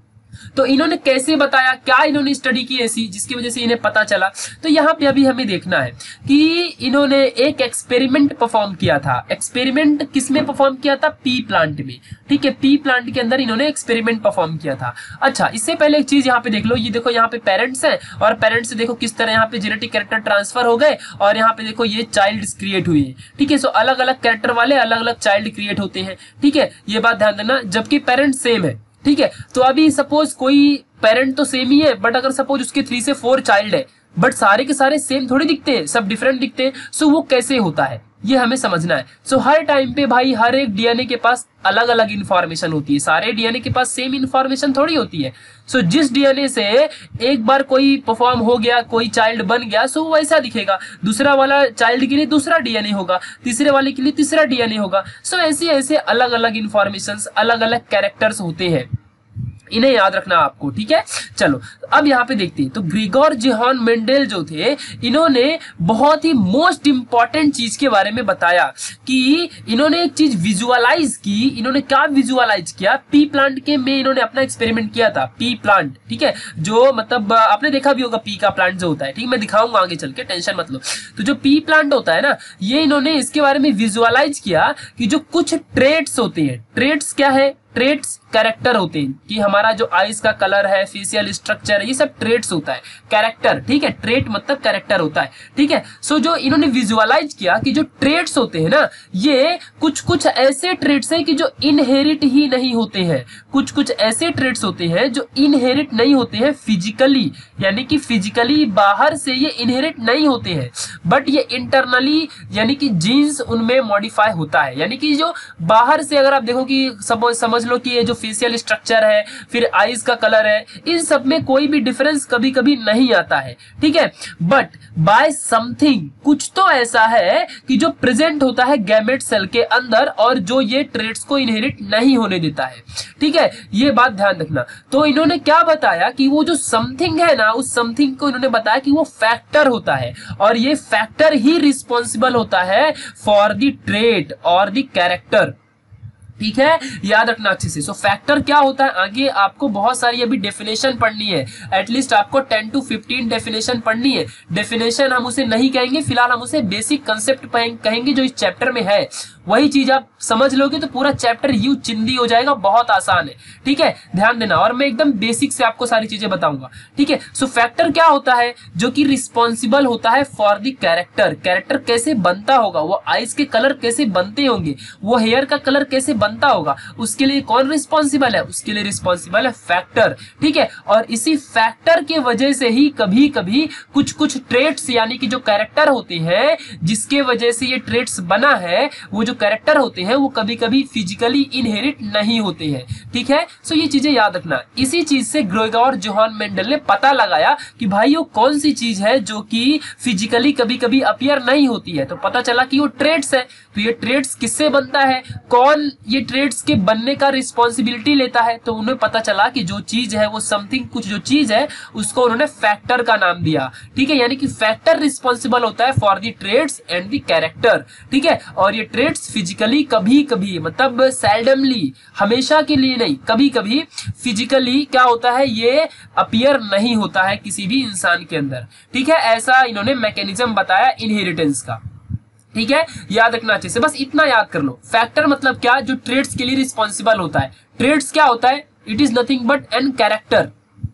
तो इन्होंने कैसे बताया, क्या इन्होंने स्टडी की ऐसी जिसकी वजह से इन्हें पता चला, तो यहाँ पे अभी हमें देखना है कि इन्होंने एक एक्सपेरिमेंट परफॉर्म किया था। एक्सपेरिमेंट किसमें परफॉर्म किया था, पी प्लांट में, ठीक है, पी प्लांट के अंदर इन्होंने एक्सपेरिमेंट परफॉर्म किया था। अच्छा, इससे पहले एक चीज यहाँ पे देख लो, ये देखो यहाँ पे पेरेंट्स हैं और पेरेंट्स से देखो किस तरह यहाँ पे जेनेटिक कैरेक्टर ट्रांसफर हो गए और यहाँ पे देखो ये चाइल्ड क्रिएट हुई है, ठीक है। सो अलग अलग कैरेक्टर वाले अलग अलग चाइल्ड क्रिएट होते हैं, ठीक है, ये बात ध्यान देना, जबकि पेरेंट्स सेम है, ठीक है। तो अभी सपोज कोई पेरेंट तो सेम ही है, बट अगर सपोज उसके थ्री से फोर चाइल्ड है, बट सारे के सारे सेम थोड़ी दिखते हैं, सब डिफरेंट दिखते हैं। सो वो कैसे होता है ये हमें समझना है। सो हर टाइम पे भाई हर एक डीएनए के पास अलग अलग इंफॉर्मेशन होती है, सारे डीएनए के पास सेम इंफॉर्मेशन थोड़ी होती है। सो जिस डीएनए से एक बार कोई परफॉर्म हो गया, कोई चाइल्ड बन गया, सो वैसा दिखेगा, दूसरा वाला चाइल्ड के लिए दूसरा डीएनए होगा, तीसरे वाले के लिए तीसरा डीएनए होगा। सो ऐसे ऐसे अलग अलग इंफॉर्मेशन, अलग अलग कैरेक्टर्स होते हैं, इन्हें याद रखना आपको, ठीक है। चलो अब यहाँ पे देखते हैं, तो ग्रेगोर जोहान मेंडल जो थे, इन्होंने बहुत ही मोस्ट इंपॉर्टेंट चीज के बारे में बताया कि इन्होंने एक चीज विजुअलाइज की। इन्होंने क्या विजुअलाइज किया, पी प्लांट के में इन्होंने अपना एक्सपेरिमेंट किया था। पी प्लांट, ठीक है, जो मतलब आपने देखा भी होगा पी का प्लांट जो होता है, ठीक, मैं दिखाऊंगा आगे चल के, टेंशन मत लो। तो जो पी प्लांट होता है ना, ये इन्होंने इसके बारे में विजुअलाइज किया कि जो कुछ ट्रेट्स होते हैं, ट्रेट्स क्या है, ट्रेट्स कैरेक्टर होते हैं, कि हमारा जो आईज का कलर है, फेशियल स्ट्रक्चर है, ये सब ट्रेट्स होता है, कैरेक्टर, ठीक है, ट्रेट मतलब कैरेक्टर होता है, ठीक है। सो जो इन्होंने विजुअलाइज किया कि जो ट्रेट्स होते हैं ना, ये कुछ कुछ ऐसे ट्रेट्स हैं कि जो इनहेरिट ही नहीं होते हैं, कुछ कुछ ऐसे ट्रेट्स होते हैं जो इनहेरिट नहीं होते हैं फिजिकली, यानी कि फिजिकली बाहर से ये इनहेरिट नहीं होते हैं, बट ये इंटरनली यानी कि जीन्स उनमें मॉडिफाई होता है। यानी कि जो बाहर से अगर आप देखो कि समझ समझ लो कि ये जो फेशियल स्ट्रक्चर है, फिर आईज का कलर है, इन सब में कोई भी डिफरेंस कभी कभी नहीं आता है, ठीक है, बट बाय समथिंग कुछ तो ऐसा है कि जो प्रेजेंट होता है गैमेट सेल के अंदर और जो ये ट्रेट्स को इनहेरिट नहीं होने देता है, ठीक है, ये बात ध्यान रखना। तो इन्होंने क्या बताया कि वो जो समथिंग है ना, उस समथिंग को इन्होंने बताया कि वो फैक्टर होता है और ये फैक्टर ही रिस्पॉन्सिबल होता है फॉर द ट्रेट और द कैरेक्टर, ठीक है, याद रखना अच्छे से। सो फैक्टर क्या होता है, आगे आपको बहुत सारी अभी डेफिनेशन पढ़नी है, एटलीस्ट आपको टेन टू फिफ्टीन डेफिनेशन पढ़नी है। डेफिनेशन हम उसे नहीं कहेंगे फिलहाल, हम उसे बेसिक कंसेप्ट कहेंगे जो इस चैप्टर में है। वही चीज आप समझ लोगे तो पूरा चैप्टर यू चिंदी हो जाएगा, बहुत आसान है, ठीक है, ध्यान देना। और मैं एकदम बेसिक से आपको सारी चीजें बताऊंगा, ठीक है। सो फैक्टर क्या होता है, जो कि रिस्पॉन्सिबल होता है फॉर द कैरेक्टर, कैरेक्टर कैसे बनता होगा, वो आईज के कलर कैसे बनते होंगे, वो हेयर का कलर कैसे बनता होगा, उसके लिए कौन रिस्पॉन्सिबल है, उसके लिए रिस्पॉन्सिबल है फैक्टर, ठीक है। और इसी फैक्टर के वजह से ही कभी कभी कुछ कुछ ट्रेट्स यानी कि जो कैरेक्टर होते हैं, जिसके वजह से ये ट्रेट्स बना है, वो जो कैरेक्टर होते हैं वो कभी कभी फिजिकली इनहेरिट नहीं होते हैं, ठीक है। सो ये चीजें याद रखना। इसी चीज से ग्रेगोर जोहान मेंडल ने पता लगाया कि भाई वो कौन सी चीज है जो कि फिजिकली कभी कभी अपीयर नहीं होती है, तो पता चला कि वो ट्रेट्स है। तो ये ट्रेट्स किससे बनता है, कौन ये ट्रेट्स के बनने का रिस्पॉन्सिबिलिटी लेता है, तो उन्हें पता चला कि जो चीज है वो समथिंग, कुछ जो चीज है उसको उन्होंने फैक्टर का नाम दिया, ठीक है, यानी कि फैक्टर रिस्पॉन्सिबल होता है for the traits and the character, ठीक है। और ये ट्रेट्स फिजिकली कभी कभी, मतलब सैल्डमली, हमेशा के लिए नहीं, कभी कभी फिजिकली क्या होता है, ये अपीयर नहीं होता है किसी भी इंसान के अंदर। ठीक है, ऐसा इन्होंने मैकेनिज्म बताया इनहेरिटेंस का। ठीक है, याद रखना अच्छे से, बस इतना याद कर लो। फैक्टर मतलब क्या, जो ट्रेड्स के लिए रिस्पॉन्सिबल होता है। ट्रेड्स क्या होता है, it is nothing but an character,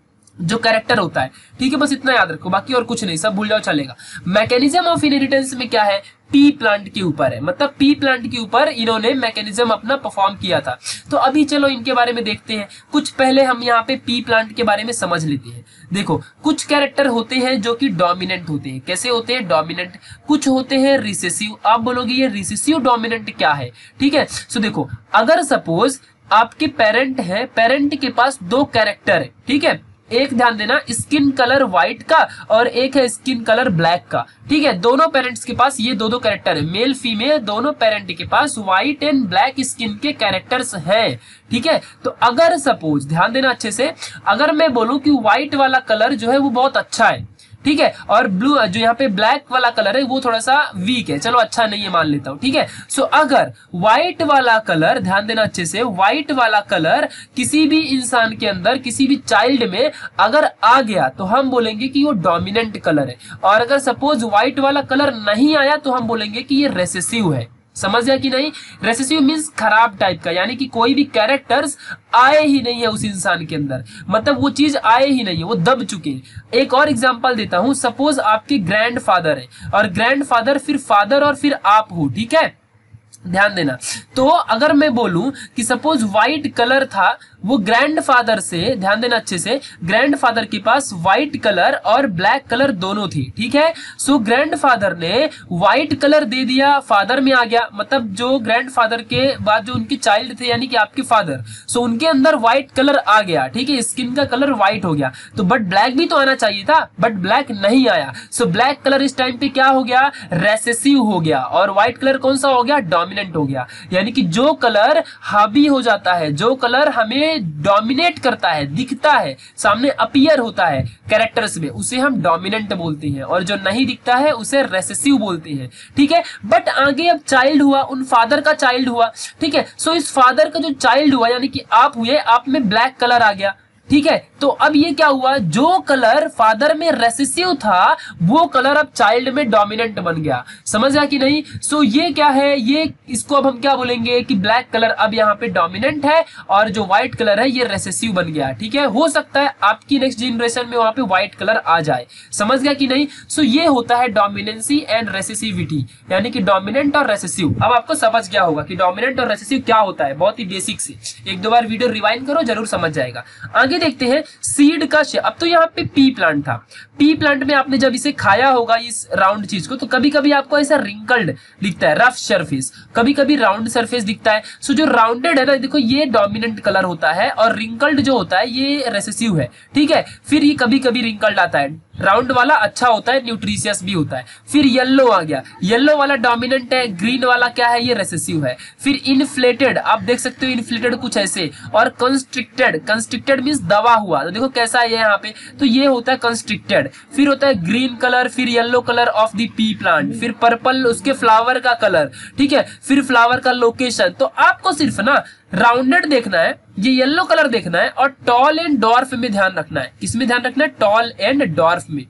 जो कैरेक्टर होता है। ठीक है, बस इतना याद रखो, बाकी और कुछ नहीं, सब भूल जाओ चलेगा। मैकेनिज्म ऑफ इनहेरिटेंस में क्या है, पी प्लांट के ऊपर है, मतलब पी प्लांट के ऊपर इन्होंने मैकेनिज्म अपना परफॉर्म किया था। तो अभी चलो इनके बारे में देखते हैं। कुछ पहले हम यहाँ पे पी प्लांट के बारे में समझ लेते हैं। देखो, कुछ कैरेक्टर होते हैं जो कि डोमिनेंट होते हैं। कैसे होते हैं, डोमिनेंट। कुछ होते हैं रिसेसिव। आप बोलोगे ये रिसेसिव डोमिनेंट क्या है। ठीक है, सो देखो, अगर सपोज आपके पेरेंट है, पेरेंट के पास दो कैरेक्टर है। ठीक है, एक ध्यान देना, स्किन कलर व्हाइट का और एक है स्किन कलर ब्लैक का। ठीक है, दोनों पेरेंट्स के पास ये दो दो कैरेक्टर है, मेल फीमेल दोनों पेरेंट के पास व्हाइट एंड ब्लैक स्किन के कैरेक्टर्स हैं। ठीक है, तो अगर सपोज ध्यान देना अच्छे से, अगर मैं बोलूं कि व्हाइट वाला कलर जो है वो बहुत अच्छा है, ठीक है, और ब्लू जो यहाँ पे ब्लैक वाला कलर है वो थोड़ा सा वीक है, चलो अच्छा नहीं है मान लेता हूं। ठीक है, सो अगर व्हाइट वाला कलर, ध्यान देना अच्छे से, व्हाइट वाला कलर किसी भी इंसान के अंदर, किसी भी चाइल्ड में अगर आ गया तो हम बोलेंगे कि वो डोमिनेंट कलर है। और अगर सपोज व्हाइट वाला कलर नहीं आया तो हम बोलेंगे कि ये रेसेसिव है। समझ गया कि नहीं। रेसेसिव मीन्स खराब टाइप का, यानी कि कोई भी कैरेक्टर्स आए ही नहीं है उस इंसान के अंदर, मतलब वो चीज आए ही नहीं है, वो दब चुके हैं। एक और एग्जांपल देता हूं, सपोज आपके ग्रैंडफादर है और ग्रैंडफादर फिर फादर और फिर आप हो। ठीक है, ध्यान देना। तो अगर मैं बोलूं कि सपोज व्हाइट कलर था, वो ग्रैंडफादर से, ध्यान देना अच्छे से, ग्रैंडफादर के पास व्हाइट कलर और ब्लैक कलर दोनों थी। ठीक है, सो ग्रैंडफादर ने व्हाइट कलर दे दिया, फादर में आ गया, मतलब जो ग्रैंडफादर के बाद जो उनके चाइल्ड थे यानी कि आपके फादर, सो उनके अंदर व्हाइट कलर आ गया। ठीक है, स्किन का कलर व्हाइट हो गया, तो बट ब्लैक भी तो आना चाहिए था, बट ब्लैक नहीं आया। सो ब्लैक कलर इस टाइम पे क्या हो गया, रेसेसिव हो गया, और व्हाइट कलर कौन सा हो गया, डोमिनेंट हो गया। यानी कि जो कलर हावी हो जाता है, जो कलर हमें डोमिनेट करता है, दिखता है, सामने अपीयर होता है कैरेक्टर्स में, उसे हम डोमिनेंट बोलते हैं, और जो नहीं दिखता है उसे रेसेसिव बोलते हैं। ठीक है, बट आगे अब चाइल्ड हुआ, उन फादर का चाइल्ड हुआ। ठीक है, सो इस फादर का जो चाइल्ड हुआ यानी कि आप हुए, आप में ब्लैक कलर आ गया। ठीक है, तो अब ये क्या हुआ, जो कलर फादर में रेसेसिव था वो कलर अब चाइल्ड में डोमिनेंट बन गया। समझ गया कि नहीं। सो ये क्या है, ये इसको अब हम क्या बोलेंगे कि ब्लैक कलर अब यहाँ पे डोमिनेंट है और जो व्हाइट कलर है ये रेसेसिव बन गया। ठीक है, हो सकता है आपकी नेक्स्ट जनरेशन में वहां पे व्हाइट कलर आ जाए। समझ गया कि नहीं। सो ये होता है डोमिनेंसी एंड रेसेसिविटी, यानी कि डोमिनेंट और रेसेसिव। अब आपको समझ गया होगा कि डोमिनेंट और रेसेसिव क्या होता है, बहुत ही बेसिक से, एक दो बार वीडियो रिवाइंड करो, जरूर समझ जाएगा। आगे देखते हैं सीड का शेप। अब तो यहाँ पे पी प्लांट था, पी प्लांट में आपने जब इसे खाया होगा इस राउंड चीज को, तो कभी कभी आपको ऐसा रिंकल्ड दिखता है, रफ सरफेस, कभी कभी राउंड सरफेस दिखता है। सो जो राउंडेड है ना, देखो ये डोमिनेंट कलर होता है, और रिंकल्ड जो होता है ये रेसेसिव है। ठीक है, फिर ये कभी कभी रिंकल्ड आता है, राउंड वाला अच्छा होता है, न्यूट्रिशियस भी होता है। फिर येलो आ गया, येलो वाला डोमिनेंट है, ग्रीन वाला क्या है, ये रेसेसिव है। फिर इन्फ्लेटेड, आप देख सकते हो इन्फ्लेटेड कुछ ऐसे, और कंस्ट्रिक्टेड, कंस्ट्रिक्टेड मींस दबा हुआ, तो देखो कैसा है यहाँ पे, तो ये होता है कंस्ट्रिक्टेड। फिर होता है ग्रीन कलर, फिर yellow colour of the pea plant, फिर पर्पल उसके फ्लावर का कलर। ठीक है, फिर फ्लावर का लोकेशन। तो आपको सिर्फ ना राउंडेड देखना है, ये येलो कलर देखना है, और टॉल एंड डॉर्फ में ध्यान रखना है। किसमें ध्यान रखना है, टॉल एंड डॉर्फ में,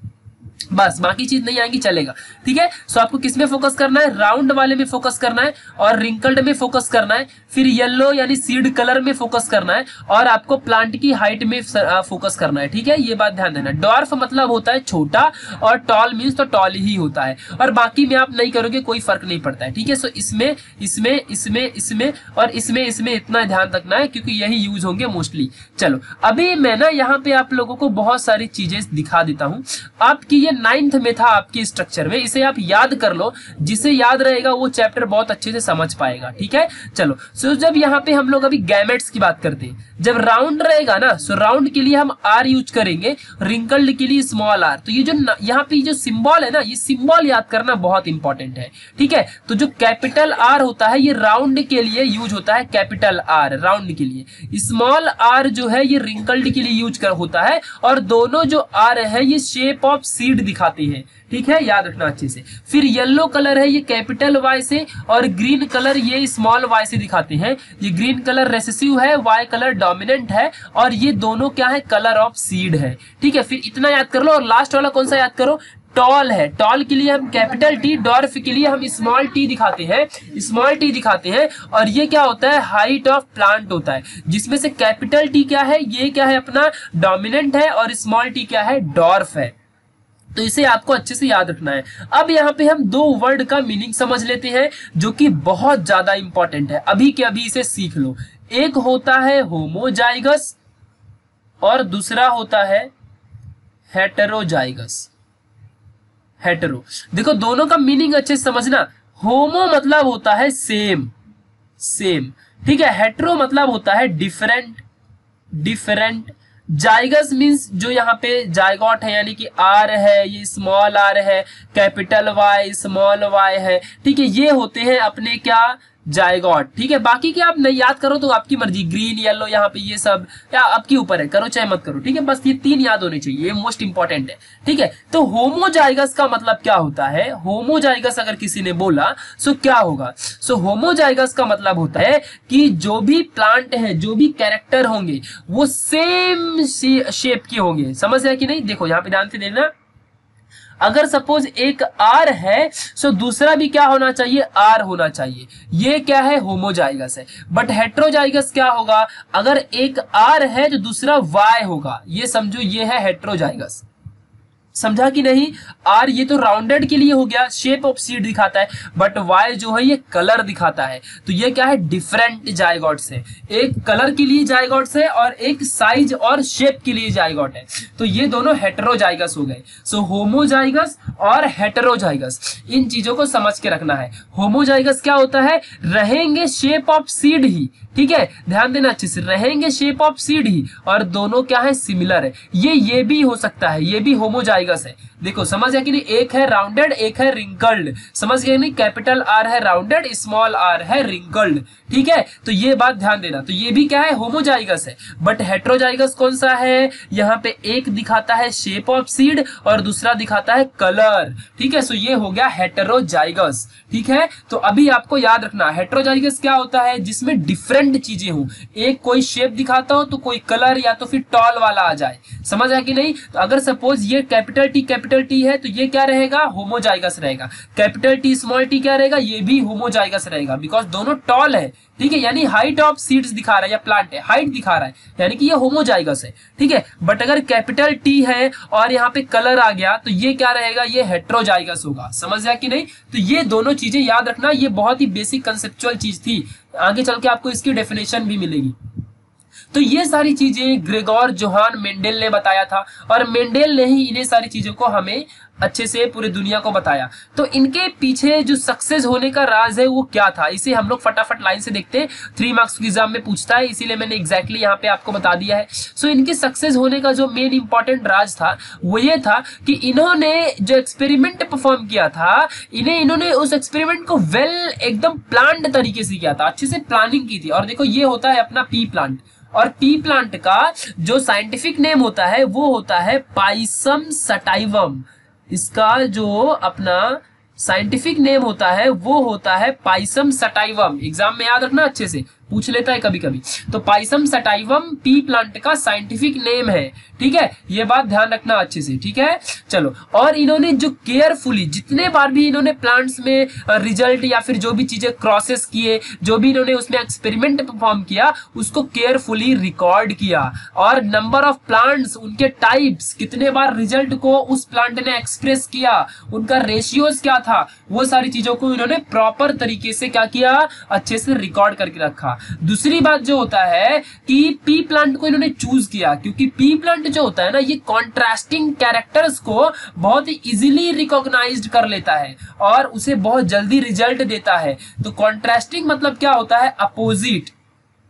बस बाकी चीज नहीं आएगी चलेगा। ठीक है, सो आपको किसमें फोकस करना है, राउंड वाले में फोकस करना है, और रिंकल्ड में फोकस करना है, फिर येलो यानी सीड कलर में फोकस करना है, और आपको प्लांट की हाइट में फोकस करना है। ठीक है, ये बात ध्यान देना। डॉर्फ मतलब होता है छोटा, और टॉल मीन्स तो टॉल ही होता है, और बाकी में आप नहीं करोगे कोई फर्क नहीं पड़ता है। ठीक है, सो इसमें इसमें इसमें इसमें और इसमें इसमें इतना ध्यान रखना है, क्योंकि यही यूज होंगे मोस्टली। चलो अभी मैं ना यहाँ पे आप लोगों को बहुत सारी चीजें दिखा देता हूँ। आपकी ये नाइन्थ में था आपके स्ट्रक्चर में, इसे आप याद कर लो, जिसे याद रहेगा वो चैप्टर बहुत अच्छे से समझ पाएगा। ठीक है, चलो सो जब यहाँ पे हम लोग अभी गैमेट्स की बात करते हैं, जब राउंड रहेगा ना, सो राउंड के लिए हम आर यूज करेंगे, रिंकल्ड के लिए स्मॉल आर। तो ये जो यहाँ पे जो सिंबल है ना, ये सिंबल याद करना बहुत इंपॉर्टेंट है। ठीक है, तो जो कैपिटल आर होता है ये राउंड के लिए यूज होता है, कैपिटल आर राउंड के लिए, स्मॉल आर जो है ये रिंकल्ड के लिए यूज कर होता है, और दोनों जो आर है ये शेप ऑफ सीड दिखाते हैं। ठीक है, याद रखना अच्छे से। फिर येलो कलर है ये कैपिटल वाई से, और ग्रीन कलर ये स्मॉल वाई से दिखाते हैं। ये ग्रीन कलर रेसेसिव है, वाई कलर डोमिनेंट है, और ये दोनों क्या है, कलर ऑफ सीड है। ठीक है, फिर इतना याद कर लो। और लास्ट वाला कौन सा याद करो, टॉल है। टॉल के लिए हम कैपिटल टी, डॉर्फ के लिए हम स्मॉल टी दिखाते हैं, स्मॉल टी दिखाते हैं। और ये क्या होता है, हाइट ऑफ प्लांट होता है, जिसमें से कैपिटल टी क्या है, ये क्या है अपना डोमिनेंट है, और स्मॉल टी क्या है, डॉर्फ है। तो इसे आपको अच्छे से याद रखना है। अब यहाँ पे हम दो वर्ड का मीनिंग समझ लेते हैं, जो कि बहुत ज्यादा इंपॉर्टेंट है, अभी के अभी इसे सीख लो। एक होता है होमोजाइगस और दूसरा होता है हेटेरोजाइगस। हेटेरो, देखो दोनों का मीनिंग अच्छे से समझना। होमो मतलब होता है सेम, सेम, ठीक है। हेटेरो मतलब होता है डिफरेंट, डिफरेंट। जाइगस मीन्स जो यहाँ पे जाइगोट है, यानी कि आर है, ये स्मॉल आर है, कैपिटल वाई, स्मॉल वाई है, ठीक है। ये होते हैं अपने क्या, जाइगोट, ठीक है। बाकी के आप नहीं याद करो तो आपकी मर्जी, ग्रीन येलो यहाँ पे ये सब या आपके ऊपर है, करो चाहे मत करो, ठीक है। बस ये तीन याद होने चाहिए, ये मोस्ट इंपॉर्टेंट है, ठीक है। तो होमोजाइगस का मतलब क्या होता है, होमोजाइगस अगर किसी ने बोला सो क्या होगा, सो होमोजाइगस का मतलब होता है कि जो भी प्लांट है, जो भी कैरेक्टर होंगे वो सेम शेप के होंगे। समझ है कि नहीं, देखो यहाँ पे ध्यान से देखना। अगर सपोज एक आर है सो दूसरा भी क्या होना चाहिए, आर होना चाहिए। ये क्या है, होमोजाइगस है। बट हेट्रोजाइगस क्या होगा, अगर एक आर है तो दूसरा वाई होगा, ये समझो, ये है हेट्रोजाइगस। समझा कि नहीं। आर ये तो राउंडेड के लिए हो गया, शेप ऑफ सीड दिखाता है, बट वाई जो है ये कलर दिखाता है। तो ये क्या है, डिफरेंट जाइगोट्स है, एक कलर के लिए जाइगोट्स है और एक साइज और शेप के लिए जाइगोट है। तो ये दोनों हेटेरोजाइगस हो गए। सो होमोजाइगस और हेटेरोजाइगस, इन चीजों को समझ के रखना है। होमोजाइगस क्या होता है, रहेंगे शेप ऑफ सीड ही, ठीक है, ध्यान देना अच्छे से, रहेंगे शेप ऑफ सीड ही, और दोनों क्या है, सिमिलर है। ये ये भी हो सकता है, ये भी होमोजाइगस है। देखो समझ गया कि नहीं, एक है राउंडेड, एक है रिंकल्ड। समझ गया नहीं, कैपिटल आर है राउंडेड, स्मॉल आर है रिंकल्ड, ठीक है। तो ये बात ध्यान देना। तो ये भी क्या है, होमोजाइगस है। बट हेटेरोजाइगस कौन सा है, यहाँ पे एक दिखाता है शेप ऑफ सीड और दूसरा दिखाता है कलर, ठीक है। सो ये हो गया हेटेरोजाइगस, ठीक है। तो अभी आपको याद रखना, हेटेरोजाइगस क्या होता है, जिसमें डिफरेंट चीजें हो, एक कोई शेप दिखाता हो तो कोई कलर या तो फिर टॉल वाला आ जाए। समझ आया कि नहीं। तो अगर सपोज ये कैपिटल टी कैपिटल टी है तो ये क्या रहेगा, होमोजाइगस रहेगा। कैपिटल टी स्मॉल टी क्या रहेगा, ये भी होमोजाइगस रहेगा, बिकॉज दोनों टॉल है, ठीक है, यानी हाइट ऑफ सीड्स दिखा रहा है या प्लांट है, हाइट दिखा रहा है, यानी कि ये होमोजाइगस है, ठीक है। बट अगर कैपिटल टी है और यहाँ पे कलर आ गया तो ये क्या रहेगा, ये हेटेरोजाइगस होगा। समझ गया कि नहीं। तो ये दोनों चीजें याद रखना, ये बहुत ही बेसिक कंसेप्चुअल चीज थी, आगे चल के आपको इसकी डेफिनेशन भी मिलेगी। तो ये सारी चीजें ग्रेगोर जोहान मेंडेल ने बताया था, और मेंडेल ने ही इन्हें सारी चीजों को हमें अच्छे से पूरी दुनिया को बताया। तो इनके पीछे जो सक्सेस होने का राज है वो क्या था, इसे हम लोग फटाफट लाइन से देखते हैं। थ्री मार्क्स की एग्जाम में पूछता है, इसीलिए मैंने एग्जैक्टली यहाँ पे आपको बता दिया है। सो इनके सक्सेस होने का जो मेन इंपॉर्टेंट राज था वो ये था कि इन्होंने जो एक्सपेरिमेंट परफॉर्म किया था, इन्हें इन्होंने उस एक्सपेरिमेंट को वेल एकदम प्लान्ड तरीके से किया था, अच्छे से प्लानिंग की थी। और देखो ये होता है अपना पी प्लांट, और पी प्लांट का जो साइंटिफिक नेम होता है वो होता है पाइसम सटाइवम। इसका जो अपना साइंटिफिक नेम होता है वो होता है पाइसम सटाइवम। एग्जाम में याद रखना, अच्छे से पूछ लेता है कभी कभी। तो पाइसम सटाइवम पी प्लांट का साइंटिफिक नेम है, ठीक है, ये बात ध्यान रखना अच्छे से, ठीक है। चलो, और इन्होंने जो केयरफुली जितने बार भी इन्होंने प्लांट्स में रिजल्ट या फिर जो भी चीजें क्रॉसेस किए, जो भी इन्होंने उसमें एक्सपेरिमेंट परफॉर्म किया, उसको केयरफुली रिकॉर्ड किया। और नंबर ऑफ प्लांट्स, उनके टाइप्स, कितने बार रिजल्ट को उस प्लांट ने एक्सप्रेस किया, उनका रेशियोज क्या था, वो सारी चीजों को इन्होंने प्रॉपर तरीके से क्या किया, अच्छे से रिकॉर्ड करके रखा। दूसरी बात जो होता है कि पी प्लांट को इन्होंने चूज किया क्योंकि पी प्लांट जो होता है ना, ये कॉन्ट्रास्टिंग कैरेक्टर्स को बहुत ही इजीली रिकॉग्नाइज्ड कर लेता है और उसे बहुत जल्दी रिजल्ट देता है। तो कॉन्ट्रास्टिंग मतलब क्या होता है, अपोजिट,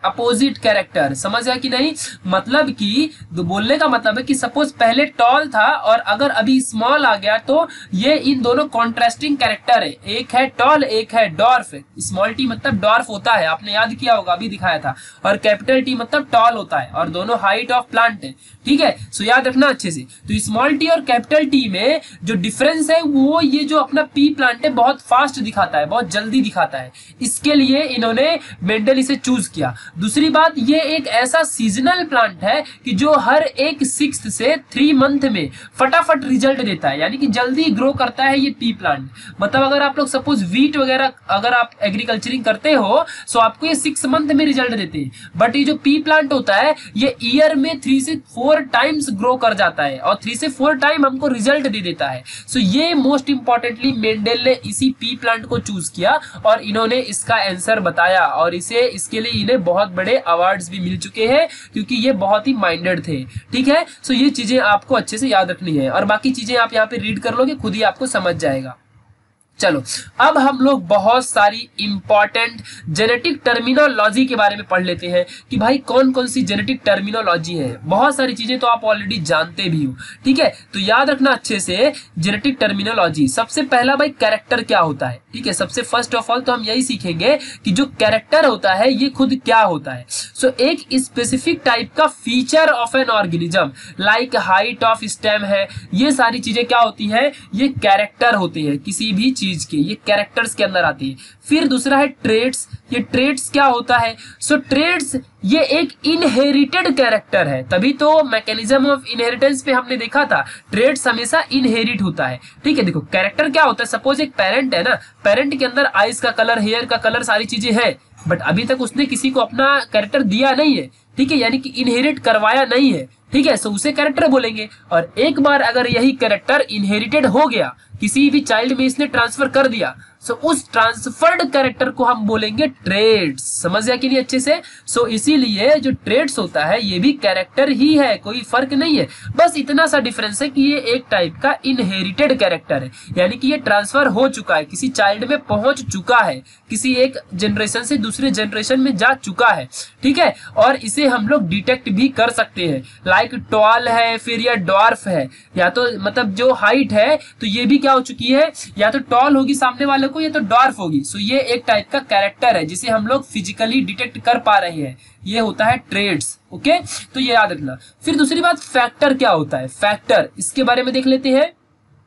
अपोजिट कैरेक्टर। समझ गया कि नहीं? मतलब कि बोलने का मतलब है कि सपोज पहले टॉल था और अगर अभी स्मॉल आ गया तो ये इन दोनों कॉन्ट्रास्टिंग कैरेक्टर है, एक है टॉल एक है डॉर्फ। स्मॉल टी मतलब डॉर्फ होता है, आपने याद किया होगा, अभी दिखाया था, और कैपिटल टी मतलब टॉल होता है, और दोनों हाइट ऑफ प्लांट है। ठीक है, सो याद रखना अच्छे से। तो स्मॉल टी और कैपिटल टी में जो डिफरेंस है वो ये जो अपना पी प्लांट है बहुत फास्ट दिखाता है, बहुत जल्दी दिखाता है, इसके लिए इन्होंने मेंडल इसे चूज किया। दूसरी बात, ये एक ऐसा सीजनल प्लांट है कि जो हर एक सिक्स से थ्री मंथ में फटाफट रिजल्ट देता है, यानी कि जल्दी ग्रो करता है ये पी प्लांट। मतलब अगर आप लोग सपोज वीट वगैरह अगर आप एग्रीकल्चरिंग करते हो तो आपको ये सिक्स मंथ में रिजल्ट देते हैं, बट ये जो पी प्लांट होता है ये ईयर में थ्री से फोर टाइम्स ग्रो कर जाता है और थ्री से फोर टाइम हमको रिजल्ट दे देता है। सो ये मोस्ट इंपॉर्टेंटली मेंडल ने इसी पी प्लांट को चूज किया और इन्होंने इसका आंसर बताया, और इसे इसके लिए इन्हें बहुत बड़े अवार्ड्स भी मिल चुके हैं क्योंकि ये बहुत ही माइंडेड थे। ठीक है, सो ये चीजें आपको अच्छे से याद रखनी है और बाकी चीजें आप यहाँ पे रीड कर लोगे, खुद ही आपको समझ जाएगा। चलो अब हम लोग बहुत सारी इंपॉर्टेंट जेनेटिक टर्मिनोलॉजी के बारे में पढ़ लेते हैं कि भाई कौन कौन सी जेनेटिक टर्मिनोलॉजी है। बहुत सारी चीजें तो आप ऑलरेडी जानते भी हो। ठीक है, तो याद रखना अच्छे से जेनेटिक टर्मिनोलॉजी। सबसे पहला भाई कैरेक्टर क्या होता है। ठीक है, सबसे फर्स्ट ऑफ ऑल तो हम यही सीखेंगे कि जो कैरेक्टर होता है ये खुद क्या होता है। सो so, एक स्पेसिफिक टाइप का feature of an organism like height of stem है, ये सारी चीजें क्या होती है, ये कैरेक्टर होते हैं किसी भी चीज के, ये कैरेक्टर्स के अंदर आती है। फिर दूसरा है ट्रेट्स। ये ट्रेट्स क्या होता है, सो so, ट्रेट्स ये एक इनहेरिटेड कैरेक्टर है, तभी तो मैकेनिज्म ऑफ इनहेरिटेंस पे हमने देखा था ट्रेट्स हमेशा इनहेरिट होता है। ठीक है, देखो कैरेक्टर क्या होता है, सपोज एक पेरेंट है ना, पेरेंट के अंदर आईज का कलर, हेयर का कलर, सारी चीजें हैं, बट अभी तक उसने किसी को अपना कैरेक्टर दिया नहीं है। ठीक है, यानी कि इनहेरिट करवाया नहीं है। ठीक है, सो उसे कैरेक्टर बोलेंगे। और एक बार अगर यही कैरेक्टर इनहेरिटेड हो गया, किसी भी चाइल्ड में इसने ट्रांसफर कर दिया, सो उस ट्रांसफर्ड कैरेक्टर को हम बोलेंगे ट्रेट्स। समझ गया कि नहीं अच्छे से? सो इसीलिए जो ट्रेट्स होता है ये भी कैरेक्टर ही है, कोई फर्क नहीं है, बस इतना सा डिफरेंस है कि ये एक टाइप का इनहेरिटेड कैरेक्टर है, यानी कि ये ट्रांसफर हो चुका है, किसी चाइल्ड में पहुंच चुका है, किसी एक जनरेशन से दूसरे जनरेशन में जा चुका है। ठीक है, और इसे हम लोग डिटेक्ट भी कर सकते हैं, लाइक टॉल है फिर या डॉर्फ है, या तो मतलब जो हाइट है तो ये भी क्या हो चुकी है, या तो टॉल होगी सामने वाले को या तो डॉर्फ होगी। सो ये एक टाइप का कैरेक्टर है जिसे हम लोग फिजिकली डिटेक्ट कर पा रहे हैं, ये होता है ट्रेट्स। ओके, तो ये याद रखना। फिर दूसरी बात, फैक्टर क्या होता है, फैक्टर इसके बारे में देख लेते हैं।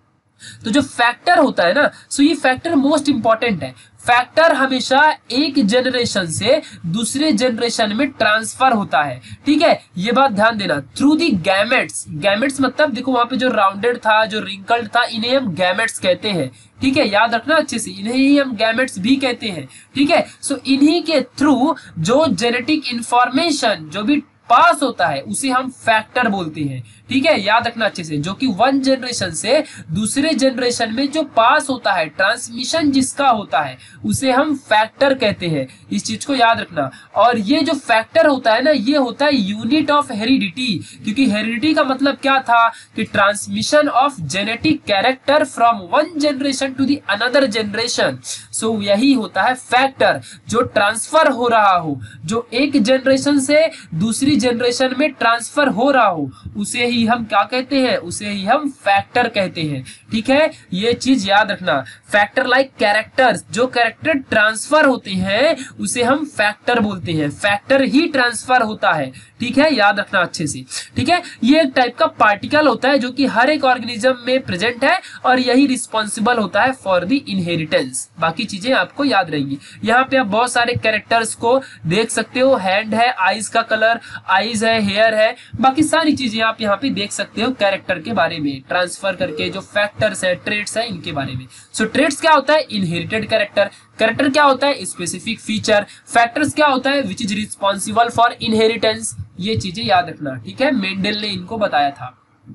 तो जो फैक्टर होता है ना, सो ये फैक्टर मोस्ट इंपॉर्टेंट है। फैक्टर हमेशा एक जनरेशन से दूसरे जनरेशन में ट्रांसफर होता है। ठीक है, ये बात ध्यान देना, थ्रू दी गैमेट्स। गैमेट्स मतलब देखो वहां पे जो राउंडेड था, जो रिंकल्ड था, इन्हें हम गैमेट्स कहते हैं। ठीक है, याद रखना अच्छे से, इन्हें ही हम गैमेट्स भी कहते हैं। ठीक है, सो इन्हीं के थ्रू जो जेनेटिक इंफॉर्मेशन जो भी पास होता है उसे हम फैक्टर बोलते हैं। ठीक है, याद रखना अच्छे से, जो कि वन जनरेशन से दूसरे जनरेशन में जो पास होता है, ट्रांसमिशन जिसका होता है, उसे हम फैक्टर कहते हैं। इस चीज को याद रखना। और ये जो फैक्टर होता है ना, ये होता है यूनिट ऑफ हेरिडिटी, क्योंकि हेरिडिटी का मतलब क्या था कि transmission of genetic character from one generation to the another generation. So यही होता है फैक्टर, जो ट्रांसफर हो रहा हो, जो एक जनरेशन से दूसरी जनरेशन में ट्रांसफर हो रहा हो, उसे ही हम क्या कहते हैं, उसे ही हम फैक्टर कहते हैं। ठीक है, ये चीज याद रखना। फैक्टर लाइक कैरेक्टर्स, जो कैरेक्टर ट्रांसफर होते हैं उसे हम फैक्टर बोलते हैं, फैक्टर ही ट्रांसफर होता है। ठीक है, याद रखना अच्छे से। ठीक है, ये एक टाइप का पार्टिकल होता है जो कि हर एक ऑर्गेनिज्म में प्रेजेंट है और यही रिस्पॉन्सिबल होता है फॉर द इनहेरिटेंस। बाकी चीजें आपको याद रहेंगी। यहाँ पे आप बहुत सारे कैरेक्टर्स को देख सकते हो, हैंड है, आईज का कलर, आईज है, हेयर है, बाकी सारी चीजें आप यहाँ पे देख सकते हो कैरेक्टर के बारे में ट्रांसफर करके, जो फैक्टर्स है, ट्रेट्स है, इनके बारे में। सो so, ट्रेट्स क्या होता है, इनहेरिटेड कैरेक्टर। कैरेक्टर क्या होता है, स्पेसिफिक फीचर। फैक्टर्स क्या होता है, which is responsible for inheritance. ये चीजें याद रखना। ठीक है, मेंडल ने इनको बताया था।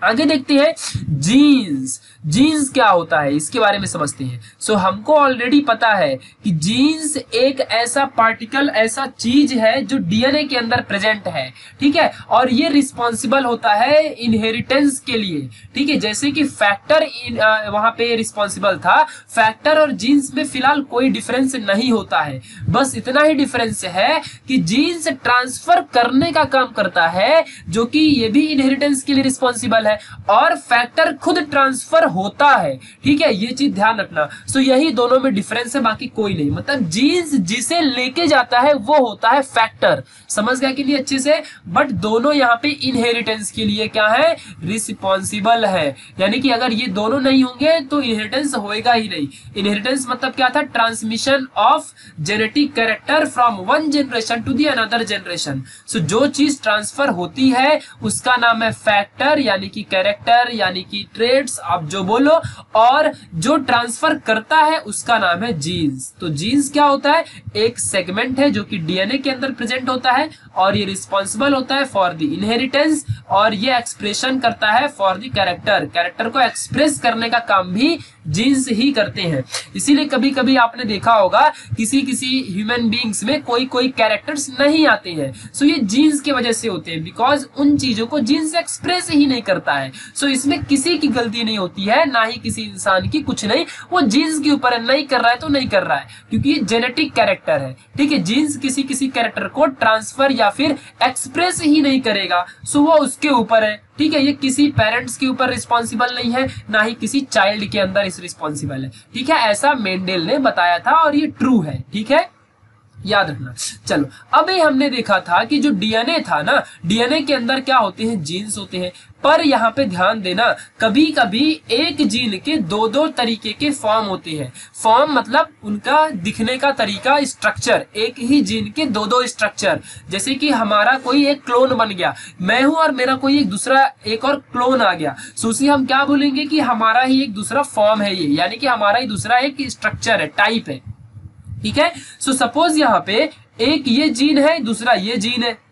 आगे देखते हैं जीन्स। जीन्स क्या होता है इसके बारे में समझते हैं। सो so, हमको ऑलरेडी पता है कि जीन्स एक ऐसा पार्टिकल, ऐसा चीज है जो डीएनए के अंदर प्रेजेंट है, ठीक है, और ये रिस्पॉन्सिबल होता है इनहेरिटेंस के लिए, ठीक है। जैसे कि फैक्टर वहां पे रिस्पॉन्सिबल था, फैक्टर और जीन्स में फिलहाल कोई डिफरेंस नहीं होता है, बस इतना ही डिफरेंस है कि जीन्स ट्रांसफर करने का काम करता है, जो कि ये भी इनहेरिटेंस के लिए रिस्पॉन्सिबल है, और फैक्टर खुद ट्रांसफर होता है, ठीक है, ये चीज ध्यान रखना। सो यही दोनों में डिफरेंस है, बाकी कोई नहीं। मतलब जीन्स जिसे लेके जाता है वो होता है फैक्टर, समझ गया कि नहीं अच्छे से। बट दोनों यहाँ पे इनहेरिटेंस के लिए क्या है, रिस्पॉन्सिबल है। यानी कि अगर ये दोनों नहीं होंगे तो इनहेरिटेंस होएगा ही नहीं। इनहेरिटेंस मतलब क्या था, transmission of genetic character from one generation to the another generation. So जो चीज ट्रांसफर होती है उसका नाम है फैक्टर, यानी कि कैरेक्टर, यानी कि ट्रेड्स, आप जो बोलो, और जो ट्रांसफर करता है उसका नाम है जीन्स। तो जीन्स क्या होता है, एक सेगमेंट है जो कि डीएनए के अंदर प्रेजेंट होता है, और ये रिस्पॉन्सिबल होता है फॉर द इनहेरिटेंस, और ये एक्सप्रेशन करता है फॉर द कैरेक्टर। कैरेक्टर को एक्सप्रेस करने का काम भी जीन्स ही करते हैं। इसीलिए कभी कभी आपने देखा होगा किसी किसी ह्यूमन बीइंग्स में कोई कोई कैरेक्टर्स नहीं आते हैं, सो ये जीन्स की वजह से होते हैं, बिकॉज उन चीजों को जीन्स एक्सप्रेस ही नहीं करता है। सो इसमें किसी की गलती नहीं होती है, ना ही किसी इंसान की, कुछ नहीं, वो जीन्स के ऊपर है, नहीं कर रहा है तो नहीं कर रहा है, क्योंकि ये जेनेटिक कैरेक्टर है, ठीक है। जीन्स किसी किसी कैरेक्टर को ट्रांसफर या फिर एक्सप्रेस ही नहीं करेगा, सो वो उसके ऊपर है, ठीक है। ये किसी पेरेंट्स के ऊपर रिस्पॉन्सिबल नहीं है, ना ही किसी चाइल्ड के अंदर इस रिस्पॉन्सिबल है, ठीक है। ऐसा मेंडेल ने बताया था और ये ट्रू है, ठीक है, याद रखना। चलो, अभी हमने देखा था कि जो डीएनए था ना, डीएनए के अंदर क्या होते हैं, जीन्स होते हैं। पर यहाँ पे ध्यान देना, कभी कभी एक जीन के दो दो तरीके के फॉर्म होते हैं। फॉर्म मतलब उनका दिखने का तरीका, स्ट्रक्चर, एक ही जीन के दो दो स्ट्रक्चर। जैसे कि हमारा कोई एक क्लोन बन गया, मैं हूं और मेरा कोई एक दूसरा एक और क्लोन आ गया, सो उसी हम क्या बोलेंगे कि हमारा ही एक दूसरा फॉर्म है ये, यानी कि हमारा ही दूसरा एक स्ट्रक्चर है, टाइप है, ठीक है। सो सपोज यहाँ पे एक ये जीन है, दूसरा ये जीन है,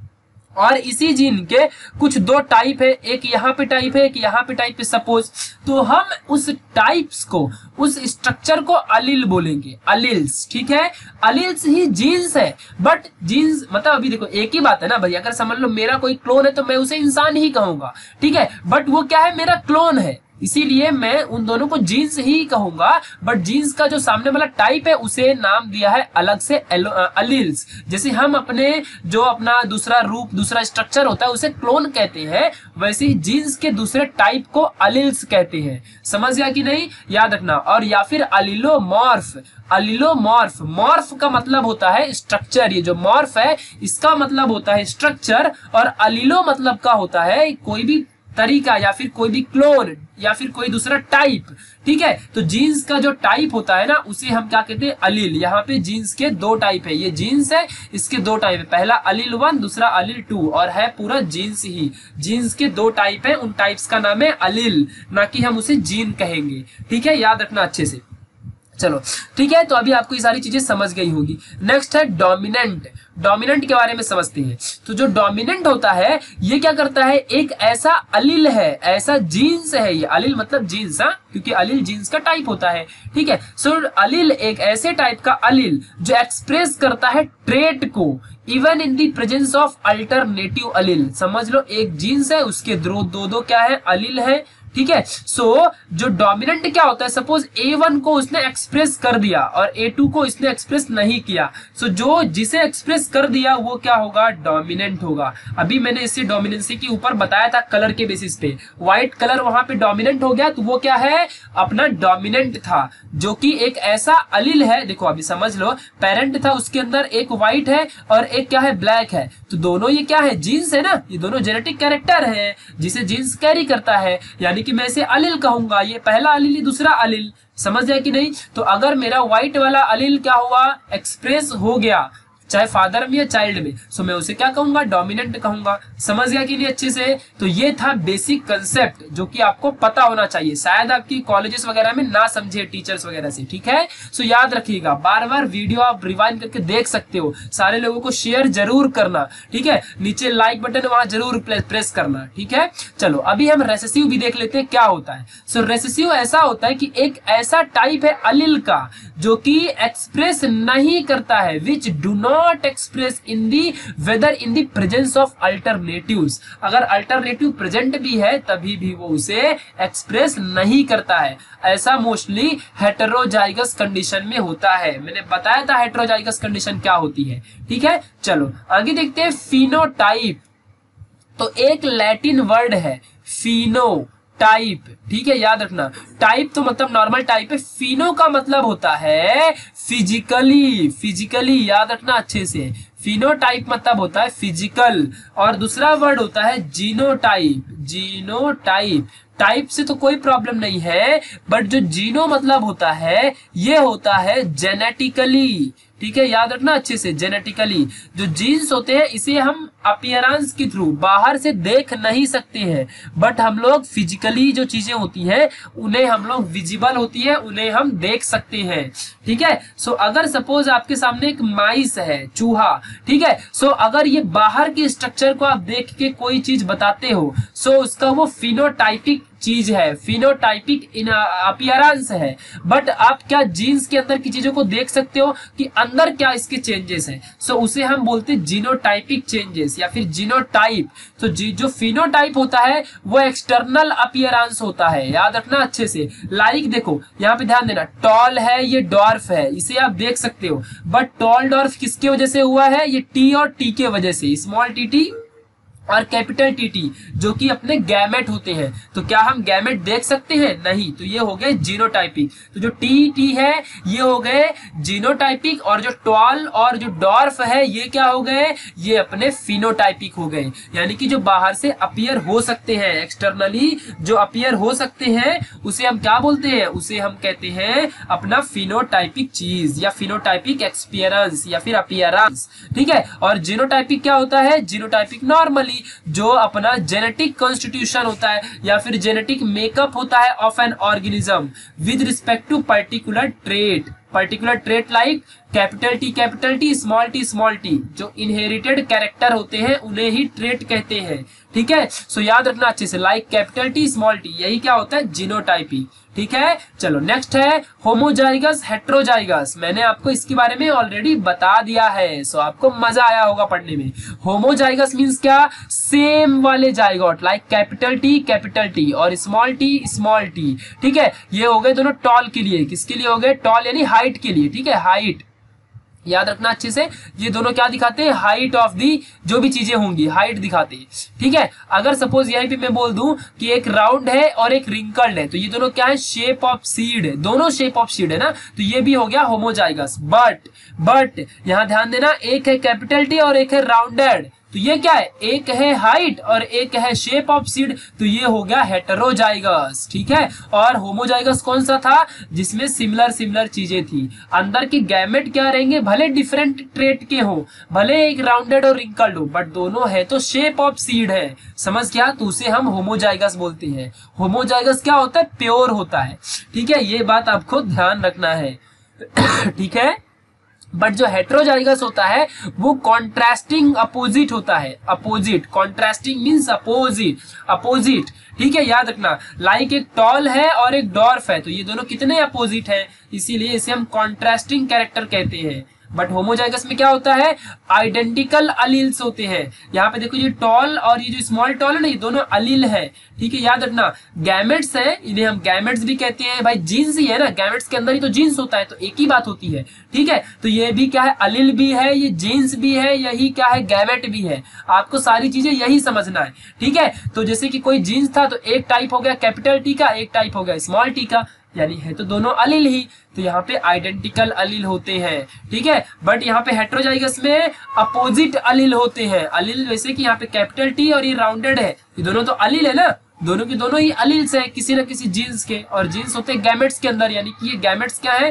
और इसी जीन के कुछ दो टाइप है, एक यहाँ पे टाइप है, एक यहाँ पे टाइप है सपोज, तो हम उस टाइप्स को, उस स्ट्रक्चर को अलील बोलेंगे, अलील्स, ठीक है। अलील्स ही जीन्स है, बट जीन्स मतलब अभी देखो एक ही बात है ना भाई, अगर समझ लो मेरा कोई क्लोन है तो मैं उसे इंसान ही कहूंगा, ठीक है, बट वो क्या है, मेरा क्लोन है, इसीलिए मैं उन दोनों को जीन्स ही कहूंगा। बट जीन्स का जो सामने वाला टाइप है उसे नाम दिया है अलग से अलील्स। जैसे हम अपने जो अपना दूसरा रूप, दूसरा स्ट्रक्चर होता है उसे क्लोन कहते हैं, वैसे ही जीन्स के दूसरे टाइप को अलील्स कहते हैं। समझ गया कि नहीं, याद रखना। और या फिर अलीलोमॉर्फ, अलीलोमॉर्फ, मॉर्फ का मतलब होता है स्ट्रक्चर, ये जो मॉर्फ है इसका मतलब होता है स्ट्रक्चर, और अलीलो मतलब का होता है कोई भी तरीका या फिर कोई भी क्लोन या फिर कोई दूसरा टाइप, ठीक है। तो जीन्स का जो टाइप होता है ना उसे हम क्या कहते हैं, अलील। यहाँ पे जीन्स के दो टाइप है, ये जीन्स है, इसके दो टाइप है, पहला अलील वन, दूसरा अलील टू, और है पूरा जीन्स ही। जीन्स के दो टाइप है, उन टाइप्स का नाम है अलील, ना कि हम उसे जीन कहेंगे, ठीक है, याद रखना अच्छे से। चलो ठीक है, तो अभी आपको ये सारी चीजें समझ गई होंगी। नेक्स्ट है डोमिनेंट। डोमिनेंट के बारे में समझते हैं। तो जो डोमिनेंट होता है ये क्या करता है, एक ऐसा अलील है, ऐसा जीन्स है, ये अलील मतलब जीन्स, हाँ, क्योंकि अलील जीन्स का टाइप होता है, ठीक है। सो अलील एक ऐसे टाइप का अलील जो एक्सप्रेस करता है ट्रेट को even in the presence of alternative allele. समझ लो एक जीन्स है, उसके दो दो दो क्या है, अलील है, ठीक है। सो so, जो डोमिनेंट क्या होता है, सपोज ए वन को उसने एक्सप्रेस कर दिया और ए टू को इसने एक्सप्रेस नहीं किया, सो so, जो जिसे एक्सप्रेस कर दिया वो क्या होगा, डोमिनेंट होगा। अभी मैंने इसे डोमिनेंसी के ऊपर बताया था कलर के बेसिस पे, व्हाइट कलर वहां पे डोमिनेंट हो गया, तो वो क्या है, अपना डोमिनेंट था, जो कि एक ऐसा अलील है। देखो अभी समझ लो, पेरेंट था, उसके अंदर एक व्हाइट है और एक क्या है, ब्लैक है, तो दोनों ये क्या है, जीन्स है ना, ये दोनों जेनेटिक कैरेक्टर है जिसे जीन्स कैरी करता है, यानी कि मैं इसे अलील कहूंगा, ये पहला अलील, दूसरा अलील। समझ जाए कि नहीं। तो अगर मेरा व्हाइट वाला अलील क्या हुआ, एक्सप्रेस हो गया, चाहे फादर में या चाइल्ड में, सो मैं उसे क्या कहूंगा, डोमिनेंट कहूंगा। समझ गया कि नहीं अच्छे से? तो ये था बेसिक कंसेप्ट जो कि आपको पता होना चाहिए, शायद आपकी कॉलेजेस वगैरह में ना समझे टीचर्स वगैरह से, ठीक है। सो याद रखिएगा, बार बार वीडियो आप रिवाइंड करके देख सकते हो, सारे लोगों को शेयर जरूर करना, ठीक है। नीचे लाइक बटन वहां जरूर प्रेस करना, ठीक है। चलो अभी हम रेसेसिव भी देख लेते हैं क्या होता है। सो रेसेसिव ऐसा होता है कि एक ऐसा टाइप है अलील का जो कि एक्सप्रेस नहीं करता है, which do not express in the whether in the presence of alternatives. अगर अल्टरनेटिव प्रेजेंट भी है तभी भी वो उसे एक्सप्रेस नहीं करता है। ऐसा मोस्टली हेटेरोजाइगस कंडीशन में होता है। मैंने बताया था हेटेरोजाइगस कंडीशन क्या होती है, ठीक है। चलो आगे देखते हैं फिनोटाइप। तो एक लैटिन वर्ड है फिनो टाइप, ठीक है, याद रखना। टाइप तो मतलब नॉर्मल टाइप है, फिनो का मतलब होता है फिजिकली, फिजिकली याद रखना अच्छे से। फिनोटाइप मतलब होता है फिजिकल, और दूसरा वर्ड होता है जीनोटाइप। जीनोटाइप, टाइप से तो कोई प्रॉब्लम नहीं है, बट जो जीनो मतलब होता है ये होता है जेनेटिकली, ठीक है, याद रखना अच्छे से। जेनेटिकली जो जीन्स होते हैं इसे हम अपीयरेंस के थ्रू बाहर से देख नहीं सकते हैं, बट हम लोग फिजिकली जो चीजें होती हैं उन्हें हम लोग विजिबल होती है, उन्हें हम देख सकते हैं, ठीक है। सो अगर सपोज आपके सामने एक माइस है, चूहा, ठीक है, सो अगर ये बाहर के स्ट्रक्चर को आप देख के कोई चीज बताते हो, सो उसका वो फिनोटाइपिक चीज है, फिनोटाइपिक इन अपीयरेंस है। बट आप क्या जीन्स के अंदर की चीजों को देख सकते हो कि अंदर क्या इसके चेंजेस है, सो उसे हम बोलते हैं जीनोटाइपिक चेंजेस या फिर जीनोटाइप। तो जी जो फिनोटाइप होता है वो एक्सटर्नल अपीयरेंस होता है, याद रखना अच्छे से। लाइक देखो यहाँ पे ध्यान देना, टॉल है, ये डॉर्फ है, इसे आप देख सकते हो, बट टॉल डॉर्फ किसके वजह से हुआ है, ये टी और टी के वजह से, स्मॉल टी टी और कैपिटल टी टी जो कि अपने गैमेट होते हैं। तो क्या हम गैमेट देख सकते हैं? नहीं। तो ये हो गए जीनोटाइपिक। तो जो टी टी है ये हो गए जीनोटाइपिक, और जो टॉल और जो डॉर्फ है ये क्या हो गए, ये अपने फिनोटाइपिक हो गए। यानी कि जो बाहर से अपीयर हो सकते हैं, एक्सटर्नली जो अपीयर हो सकते हैं उसे हम क्या बोलते हैं, उसे हम कहते हैं अपना फिनोटाइपिक चीज या फिनोटाइपिक एक्सपीरियंस या फिर अपीयरेंस, ठीक है। और जीनोटाइपिक क्या होता है, जीनोटाइपिक नॉर्मली जो अपना जेनेटिक कॉन्स्टिट्यूशन होता है या फिर जेनेटिक मेकअप होता है of an organism with respect to particular trait, particular trait like capital T capital T, small T small T. जो इनहेरिटेड कैरेक्टर होते हैं उन्हें ही ट्रेट कहते हैं, ठीक है। सो याद रखना अच्छे से, like capital T small T, यही क्या होता है, जीनोटाइपिक, ठीक है। चलो नेक्स्ट है होमोजाइगस हेट्रोजाइगस। मैंने आपको इसके बारे में ऑलरेडी बता दिया है, सो आपको मजा आया होगा पढ़ने में। होमोजाइगस मींस क्या, सेम वाले zygote, like capital T capital T और स्मॉल टी स्मॉल टी, ठीक है। ये हो गए दोनों टॉल के लिए, किसके लिए हो गए, टॉल यानी हाइट के लिए, ठीक है, हाइट याद रखना अच्छे से। ये दोनों क्या दिखाते हैं, हाइट ऑफ दी जो भी चीजें होंगी हाइट दिखाते हैं, ठीक है। अगर सपोज यहीं पे मैं बोल दूं कि एक राउंड है और एक रिंकल्ड है, तो ये दोनों क्या है, शेप ऑफ सीड है, दोनों शेप ऑफ सीड है ना, तो ये भी हो गया होमोजाइगस। बट बट यहां ध्यान देना, एक है कैपिटल टी और एक है राउंडेड, तो ये क्या है, एक है हाइट और एक है शेप ऑफ सीड, तो ये हो गया हेटेरोजाइगस, ठीक है। और होमोजाइगस कौन सा था, जिसमें सिमिलर सिमिलर चीजें थी। अंदर के गैमेट क्या रहेंगे, भले डिफरेंट ट्रेट के हो, भले एक राउंडेड और रिंकल्ड हो, बट दोनों है तो शेप ऑफ सीड है, समझ गया। तो उसे हम होमोजाइगस बोलते हैं। होमोजाइगस क्या होता है, प्योर होता है, ठीक है, ये बात आपको ध्यान रखना है, ठीक है। बट जो हेट्रोजाइगस होता है वो कॉन्ट्रास्टिंग अपोजिट होता है, opposite, contrasting means opposite, opposite, ठीक है, याद रखना। लाइक एक टॉल है और एक डॉर्फ है, तो ये दोनों कितने अपोजिट है, इसीलिए इसे हम कॉन्ट्रास्टिंग कैरेक्टर कहते हैं। बट होमोजाइगस में क्या होता है, आइडेंटिकल अलील्स होते हैं। यहाँ पे देखो ये टॉल और ये जो स्मॉल टॉल है ना, ये दोनों अलील है, ठीक है, याद रखना। गैमेट्स है, इन्हें हम गैमेट्स भी कहते हैं, भाई जीन्स ही है ना, गैमेट्स के अंदर ही तो जीन्स होता है, तो एक ही बात होती है, ठीक है। तो ये भी क्या है, अलील भी है, ये जीन्स भी है, यही क्या है, गैमेट भी है। आपको सारी चीजें यही समझना है, ठीक है। तो जैसे कि कोई जीन्स था तो एक टाइप हो गया कैपिटल टी का, एक टाइप हो गया स्मॉल टी का, यानी है तो दोनों अलील ही, तो यहाँ पे आइडेंटिकल अलील होते हैं, ठीक है। बट यहाँ पे हेट्रोजाइगस में अपोजिट अलील होते हैं। अलील वैसे कि यहाँ पे कैपिटल टी और ये राउंडेड है, ये दोनों तो अलील है ना, दोनों के दोनों ही अलील्स हैं किसी ना किसी जीन्स के, और जीन्स होते हैं गैमेट्स के अंदर, यानी कि ये गैमेट्स क्या है,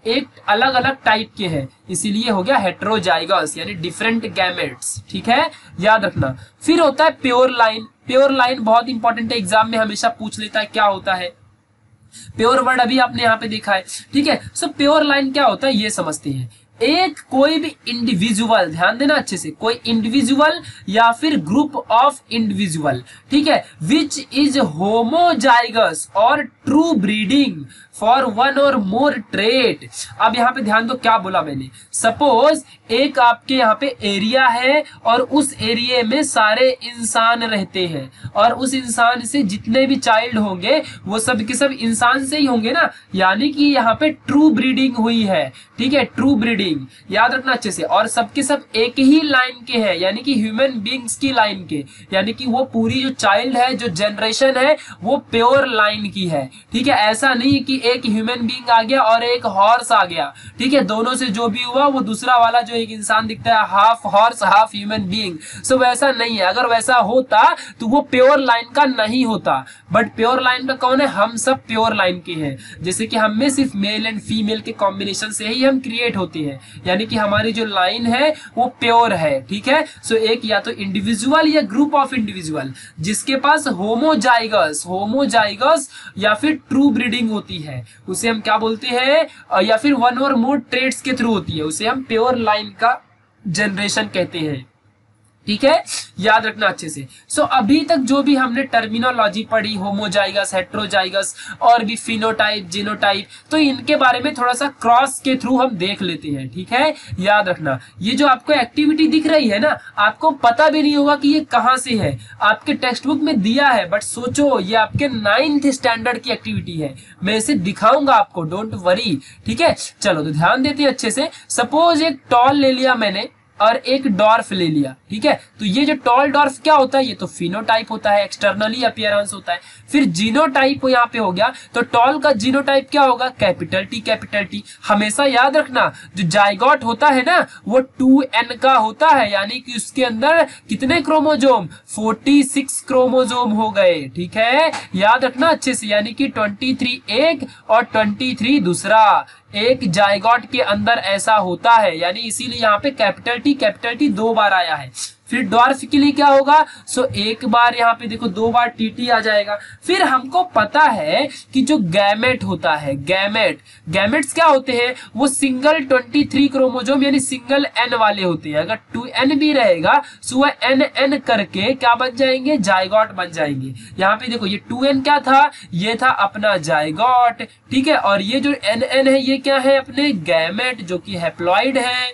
एक अलग अलग टाइप के हैं, इसीलिए हो गया हेटेरोजाइगस यानी डिफरेंट गैमेट्स। ठीक है, याद रखना। फिर होता है प्योर लाइन। प्योर लाइन बहुत इंपॉर्टेंट है, एग्जाम में हमेशा पूछ लेता है क्या होता है। प्योर वर्ड अभी आपने यहाँ पे देखा है। ठीक है, सो प्योर लाइन क्या होता है ये समझते हैं। एक कोई भी इंडिविजुअल, ध्यान देना अच्छे से, कोई इंडिविजुअल या फिर ग्रुप ऑफ इंडिविजुअल, ठीक है, विच इज होमोजाइगस और ट्रू ब्रीडिंग फॉर वन और मोर ट्रेट। अब यहाँ पे ध्यान दो क्या बोला मैंने। सपोज एक आपके यहाँ पे एरिया है और उस एरिया में सारे इंसान रहते हैं और उस इंसान से जितने भी चाइल्ड होंगे वो सब के सब इंसान से ही होंगे ना, यानी कि यहाँ पे ट्रू ब्रीडिंग हुई है। ठीक है, ट्रू ब्रीडिंग याद रखना अच्छे से। और सबके सब एक ही लाइन के हैं, यानी कि ह्यूमन बींग्स की लाइन के, यानी कि वो पूरी जो चाइल्ड है, जो जनरेशन है, वो प्योर लाइन की है। ठीक है, ऐसा नहीं कि एक ह्यूमन बींग आ गया और एक हॉर्स आ गया। ठीक है, दोनों से जो भी हुआ वो दूसरा वाला जो एक इंसान दिखता है half horse half human being, so वैसा नहीं है। अगर वैसा होता तो वो प्योर लाइन का नहीं होता, बट प्योर लाइन का कौन है? हम सब प्योर लाइन के हैं। जैसे कि हम में सिर्फ मेल एंड फीमेल के कॉम्बिनेशन से ही हम क्रिएट होते हैं, यानी कि हमारी जो लाइन है वो प्योर है। ठीक है, सो एक या तो इंडिविजुअल या ग्रुप ऑफ इंडिविजुअल जिसके पास होमोजाइगस होमोजाइगस या फिर ट्रू ब्रीडिंग होती है उसे हम क्या बोलते हैं, या फिर वन और मोर ट्रेट्स के थ्रू होती है उसे हम प्योर लाइन का जनरेशन कहते हैं। ठीक है, याद रखना अच्छे से। सो so, अभी तक जो भी हमने टर्मिनोलॉजी पढ़ी, होमोजाइगस, हेटेरोजाइगस और भी फिनोटाइप, जीनोटाइप, तो इनके बारे में थोड़ा सा क्रॉस के थ्रू हम देख लेते हैं। ठीक है, याद रखना। ये जो आपको एक्टिविटी दिख रही है ना, आपको पता भी नहीं होगा कि ये कहाँ से है, आपके टेक्स्ट बुक में दिया है, बट सोचो ये आपके नाइन्थ स्टैंडर्ड की एक्टिविटी है। मैं इसे दिखाऊंगा आपको, डोंट वरी। ठीक है, चलो तो ध्यान देते हैं अच्छे से। सपोज एक टॉल ले लिया मैंने और एक डॉर्फ ले लिया। ठीक है, तो ये जो टॉल डॉर्फ क्या होता है? ये तो फिनोटाइप होता है, एक्सटर्नली अपीयरेंस होता है। फिर जीनोटाइप यहाँ पे हो गया, तो टॉल का जीनोटाइप क्या होगा? Capital T capital T. हमेशा याद रखना जो जाइगोट होता है ना वो टू एन का होता है, यानी कि उसके अंदर कितने क्रोमोजोम? फोर्टी सिक्स क्रोमोजोम हो गए। ठीक है, याद रखना अच्छे से, यानी कि ट्वेंटी थ्री एक और ट्वेंटी थ्री दूसरा। एक जाइगोट के अंदर ऐसा होता है, यानी इसीलिए यहाँ पे कैपिटल टी कैपिटल टी दो बार आया है। फिर डॉर्फ के लिए क्या होगा? सो एक बार यहाँ पे देखो दो बार टीटी आ जाएगा। फिर हमको पता है कि जो गैमेट होता है, गैमेट गैमेट्स क्या होते हैं? वो सिंगल ट्वेंटी थ्री क्रोमोजोम यानी सिंगल एन वाले होते हैं। अगर टू एन भी रहेगा सो वह एन एन करके क्या बन जाएंगे? जाइगोट बन जाएंगे। यहाँ पे देखो ये टू एन क्या था? ये था अपना जाइगोट। ठीक है, और ये जो एन एन है ये क्या है? अपने गैमेट, जो कि हैप्लॉइड है।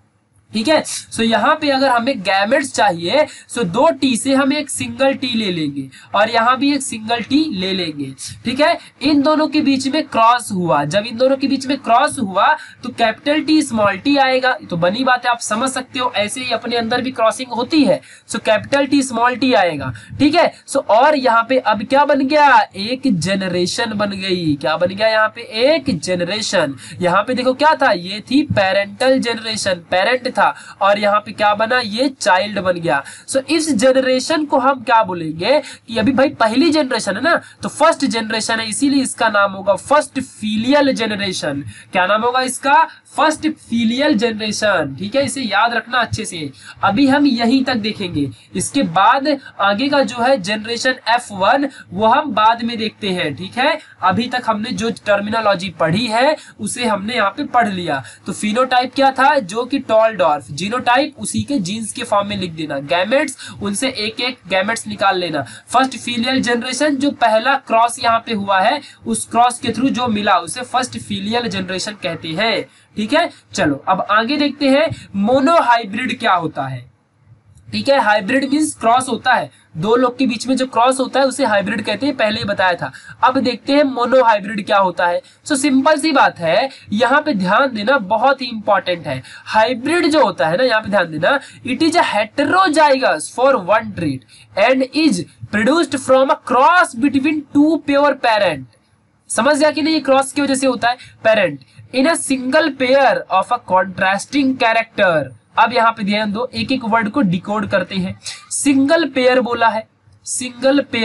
ठीक है, सो यहाँ पे अगर हमें गैमेट्स चाहिए सो दो टी से हम एक सिंगल टी ले लेंगे और यहाँ भी एक सिंगल टी ले लेंगे। ठीक है, इन दोनों के बीच में क्रॉस हुआ, जब इन दोनों के बीच में क्रॉस हुआ तो कैपिटल टी स्मॉल टी आएगा। तो बनी बात है, आप समझ सकते हो, ऐसे ही अपने अंदर भी क्रॉसिंग होती है। So capital T small T आएगा। ठीक है, सो और यहाँ पे अब क्या बन गया? एक जनरेशन बन गई। क्या बन गया? यहाँ पे एक जनरेशन। यहाँ पे देखो क्या था? ये थी पेरेंटल जनरेशन, पेरेंट था, और यहाँ पे क्या बना? ये चाइल्ड बन गया। सो so, इस जनरेशन को हम क्या बोलेंगे कि अभी भाई पहली जनरेशन है ना, तो फर्स्ट जनरेशन है, इसीलिए इसका नाम होगा फर्स्ट फीलियल जनरेशन। क्या नाम होगा इसका? First filial generation. ठीक है, इसे याद रखना अच्छे से। अभी हम यहीं तक देखेंगे, इसके बाद आगे का जो है जनरेशन एफ वन वो हम बाद में देखते हैं। ठीक है, अभी तक हमने जो टर्मिनोलॉजी पढ़ी है उसे हमने यहाँ पे पढ़ लिया। तो फिनोटाइप क्या था? जो कि टॉल डॉर्फ। जीनोटाइप उसी के जीन्स के फॉर्म में लिख देना। गैमेट्स, उनसे एक एक गैमेट्स निकाल लेना। फर्स्ट फीलियल जनरेशन, जो पहला क्रॉस यहाँ पे हुआ है उस क्रॉस के थ्रू जो मिला उसे फर्स्ट फीलियल जनरेशन कहते हैं। ठीक है, चलो अब आगे देखते हैं मोनोहाइब्रिड क्या होता है। ठीक है, हाइब्रिड मींस क्रॉस होता है, दो लोग के बीच में जो क्रॉस होता है उसे हाइब्रिड कहते हैं, पहले ही बताया था। अब देखते हैं मोनोहाइब्रिड क्या होता है। सो so, सिंपल सी बात है, यहाँ पे ध्यान देना बहुत ही इंपॉर्टेंट है। हाइब्रिड जो होता है ना, यहाँ पे ध्यान देना, it is a heterozygous for one trait and is produced from a cross between two pure parent. समझ गया कि नहीं? ये क्रॉस की वजह से होता है, parent in a single pair of a contrasting character. अब यहाँ पे ध्यान दो, एक एक वर्ड को डिकोड करते हैं। सिंगल पेयर बोला है, single pair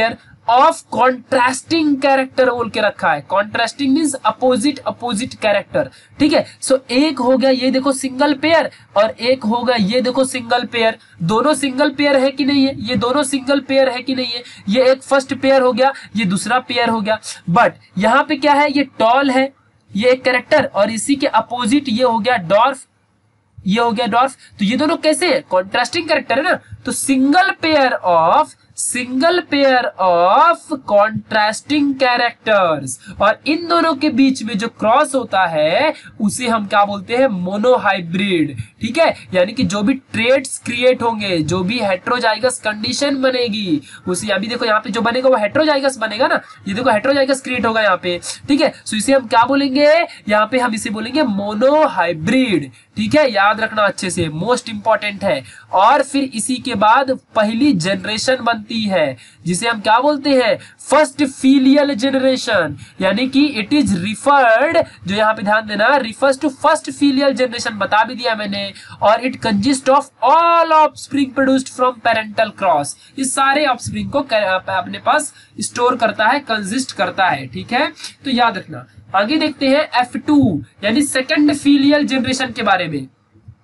of contrasting character बोल के रखा है। Contrasting means opposite opposite character, ठीक है। सो so, एक हो गया ये देखो सिंगल पेयर और एक हो गया ये देखो सिंगल पेयर। दोनों सिंगल पेयर है कि नहीं है, ये दोनों सिंगल पेयर है कि नहीं है। ये एक फर्स्ट पेयर हो गया, ये दूसरा पेयर हो गया। बट यहाँ पे क्या है, ये टॉल है, ये एक कैरेक्टर, और इसी के अपोजिट ये हो गया डॉर्फ, ये हो गया डॉर्फ। तो ये दोनों कैसे है, कॉन्ट्रास्टिंग कैरेक्टर है ना। तो single pair of single pair of contrasting characters, और इन दोनों के बीच में जो क्रॉस होता है उसे हम क्या बोलते हैं, मोनोहाइब्रिड, ठीक है। यानी कि जो भी ट्रेड्स क्रिएट होंगे, जो भी हेट्रोजाइगस कंडीशन बनेगी, उसे अभी देखो यहाँ पे जो बनेगा वो हेट्रोजाइगस बनेगा ना। ये देखो हेट्रोजाइगस क्रिएट होगा यहाँ पे, ठीक है। सो इसे हम क्या बोलेंगे, यहाँ पे हम इसे बोलेंगे मोनोहाइब्रिड, ठीक है। याद रखना अच्छे से, मोस्ट इंपॉर्टेंट है। और फिर इसी के बाद पहली जनरेशन बनती है जिसे हम क्या बोलते हैं, फर्स्ट फीलियल जनरेशन, यानी कि इट इज रिफर्ड, जो यहाँ पे ध्यान देना, refers to first filial generation, बता भी दिया मैंने। और it consist of all offspring produced from parental cross, इस सारे ऑफस्प्रिंग को अपने पास स्टोर करता है, कंसिस्ट करता है, ठीक है। तो याद रखना। आगे देखते हैं एफ टू यानी सेकंड फीलियल जनरेशन के बारे में।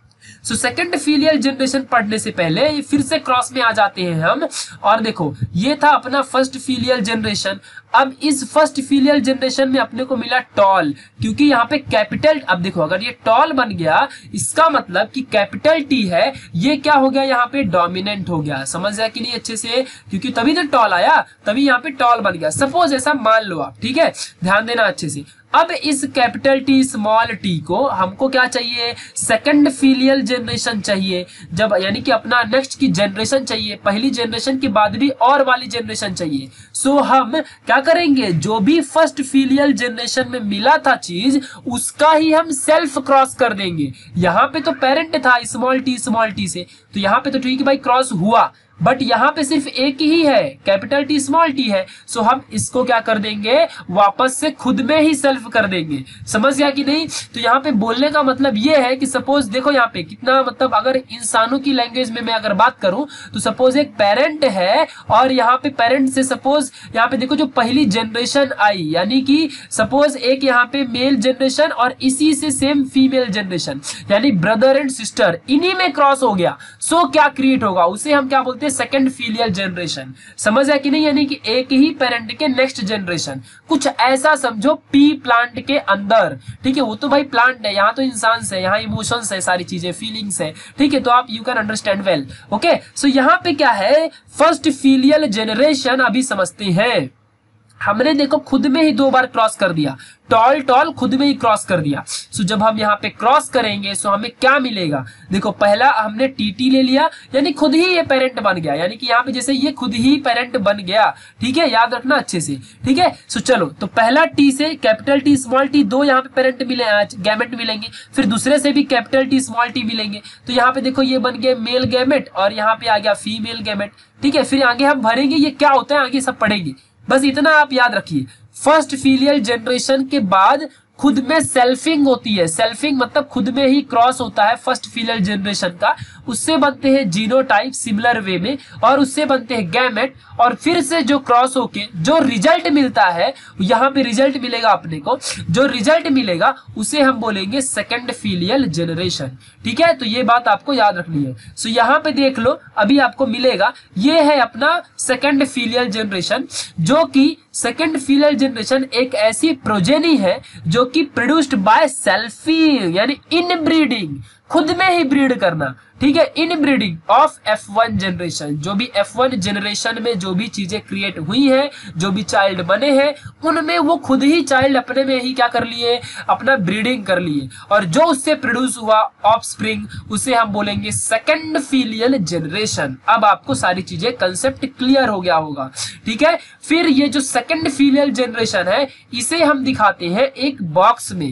सो सेकंड फीलियल जनरेशन पढ़ने से पहले ये फिर से क्रॉस में आ जाते हैं हम। और देखो ये था अपना फर्स्ट फीलियल जनरेशन। अब इस फर्स्ट फीलियल जनरेशन में अपने को मिला टॉल, क्योंकि यहाँ पे कैपिटल, अब देखो अगर ये टॉल बन गया इसका मतलब कि कैपिटल टी है, ये क्या हो गया यहाँ पे, डोमिनेंट हो गया। समझ गया कि नहीं अच्छे से, क्योंकि तभी तो टॉल आया, तभी यहाँ पे टॉल बन गया। सपोज ऐसा मान लो आप, ठीक है, ध्यान देना अच्छे से। अब इस कैपिटल टी स्मॉल टी को हमको क्या चाहिए, सेकंड फीलियल जनरेशन चाहिए, जब यानी कि अपना नेक्स्ट की जनरेशन चाहिए, पहली जनरेशन के बाद भी और वाली जनरेशन चाहिए। सो हम क्या करेंगे, जो भी फर्स्ट फीलियल जनरेशन में मिला था चीज उसका ही हम सेल्फ क्रॉस कर देंगे। यहाँ पे तो पेरेंट था स्मॉल टी स्मॉल टी से, तो यहाँ पे तो ठीक है भाई क्रॉस हुआ, बट यहाँ पे सिर्फ एक ही है, कैपिटल टी स्मॉल टी है। सो हम इसको क्या कर देंगे, वापस से खुद में ही सेल्फ कर देंगे। समझ गया कि नहीं। तो यहाँ पे बोलने का मतलब ये है कि सपोज देखो यहाँ पे कितना, मतलब अगर इंसानों की लैंग्वेज में मैं अगर बात करूं तो सपोज एक पेरेंट है और यहाँ पे पेरेंट से सपोज यहाँ पे देखो जो पहली जनरेशन आई, यानी कि सपोज एक यहाँ पे मेल जनरेशन और इसी से सेम फीमेल जनरेशन, यानी ब्रदर एंड सिस्टर, इन्हीं में क्रॉस हो गया। सो क्या क्रिएट होगा, उसे हम क्या बोलते हैं, सेकंड फीलियल जनरेशन। समझ है कि नहीं, यानी कि एक ही पेरेंट के नेक्स्ट जनरेशन, कुछ ऐसा समझो पी प्लांट के अंदर, ठीक है। वो तो भाई प्लांट है, यहाँ तो इंसान है, यहाँ इमोशंस है, सारी चीजें फीलिंग्स है, ठीक है। तो आप you can understand well, okay. So यहाँ पे क्या है, फर्स्ट फीलियल जनरेशन अभी समझते हैं। हमने देखो खुद में ही दो बार क्रॉस कर दिया, टॉल टॉल खुद में ही क्रॉस कर दिया। सो जब हम यहाँ पे क्रॉस करेंगे सो हमें क्या मिलेगा, देखो पहला हमने टीटी ले लिया, यानी खुद ही ये पेरेंट बन गया, यानी कि यहाँ पे जैसे ये खुद ही पेरेंट बन गया, ठीक है। याद रखना अच्छे से, ठीक है। सो चलो, तो पहला टी से कैपिटल टी स्मॉल टी, दो यहाँ पे पेरेंट मिले, गैमेट मिलेंगे, फिर दूसरे से भी कैपिटल टी स्मॉल टी मिलेंगे। तो यहाँ पे देखो ये बन गया मेल गैमेट और यहाँ पे आ गया फीमेल गैमेट, ठीक है। फिर आगे हम भरेंगे ये क्या होता है, आगे सब पढ़ेंगे, बस इतना आप याद रखिए। फर्स्ट फीलियल जनरेशन के बाद खुद में सेल्फिंग होती है, सेल्फिंग मतलब खुद में ही क्रॉस होता है फर्स्ट फीलियल जनरेशन का, उससे बनते हैं जीनोटाइप सिमिलर वे में, और उससे बनते हैं गैमेट, और फिर से जो क्रॉस होके जो रिजल्ट मिलता है, यहाँ पे रिजल्ट मिलेगा अपने को, जो रिजल्ट मिलेगा उसे हम बोलेंगे सेकंड फीलियल जनरेशन, ठीक है। तो ये बात आपको याद रखनी है। सो यहाँ पे देख लो, अभी आपको मिलेगा, ये है अपना सेकंड फीलियल जनरेशन, जो कि सेकंड फीलियल जनरेशन एक ऐसी प्रोजेनी है जो कि प्रोड्यूस्ड बाय सेल्फिंग, यानी इनब्रीडिंग, खुद में ही ब्रीड करना, ठीक है, inbreeding of F one generation. जो भी एफ वन जनरेशन में जो भी चीजें क्रिएट हुई हैं, जो भी चाइल्ड बने हैं, उनमें वो खुद ही चाइल्ड अपने में ही क्या कर लिए, अपना ब्रीडिंग कर लिए, और जो उससे प्रोड्यूस हुआ ऑफस्प्रिंग उसे हम बोलेंगे सेकंड फीलियल जनरेशन। अब आपको सारी चीजें कंसेप्ट क्लियर हो गया होगा, ठीक है। फिर ये जो सेकंड फीलियल जनरेशन है इसे हम दिखाते हैं एक बॉक्स में,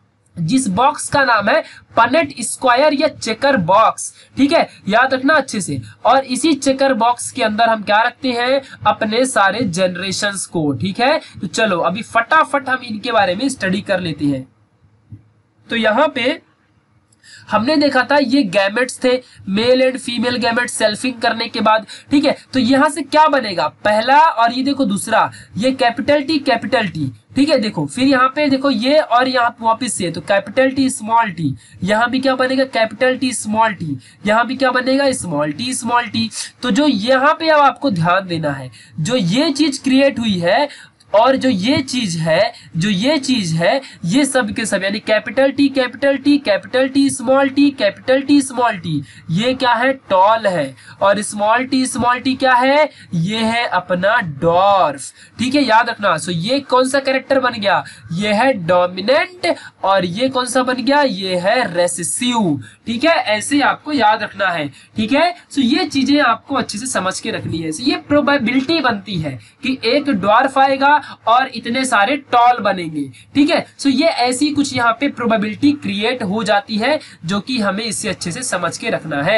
जिस बॉक्स का नाम है पनेट स्क्वायर या चेकर बॉक्स, ठीक है। याद रखना अच्छे से। और इसी चेकर बॉक्स के अंदर हम क्या रखते हैं, अपने सारे जनरेशंस को, ठीक है। तो चलो अभी फटाफट हम इनके बारे में स्टडी कर लेते हैं। तो यहाँ पे हमने देखा था ये गैमेट्स थे, male and female gamete selfing करने के बाद, ठीक है। तो यहां से क्या बनेगा, पहला और ये देखो दूसरा, ये कैपिटल टी कैपिटल टी, ठीक है। देखो फिर यहाँ पे देखो ये और यहाँ वापिस से, तो कैपिटल टी स्मॉल टी, यहाँ भी क्या बनेगा कैपिटल टी स्मॉल टी, यहाँ भी क्या बनेगा स्मॉल टी स्मॉल टी। तो जो यहाँ पे अब आपको ध्यान देना है, जो ये चीज क्रिएट हुई है और जो ये चीज है, जो ये चीज है, ये सब के सब यानी capital T capital T capital T small T capital T small T, ये क्या है टॉल है, और स्मॉल टी स्मॉल टी क्या है, ये है अपना डॉर्फ, ठीक है, याद रखना। सो ये कौन सा कैरेक्टर बन गया, ये है डोमिनेंट, और ये कौन सा बन गया, ये है रेसेसिव, ठीक है। ऐसे आपको याद रखना है, ठीक है। सो ये चीजें आपको अच्छे से समझ के रखनी है। ये प्रोबेबिलिटी बनती है कि एक डॉर्फ आएगा और इतने सारे टॉल बनेंगे, ठीक है। सो ये ऐसी कुछ यहाँ पे प्रोबेबिलिटी क्रिएट हो जाती है, जो कि हमें इससे अच्छे से समझ के रखना है।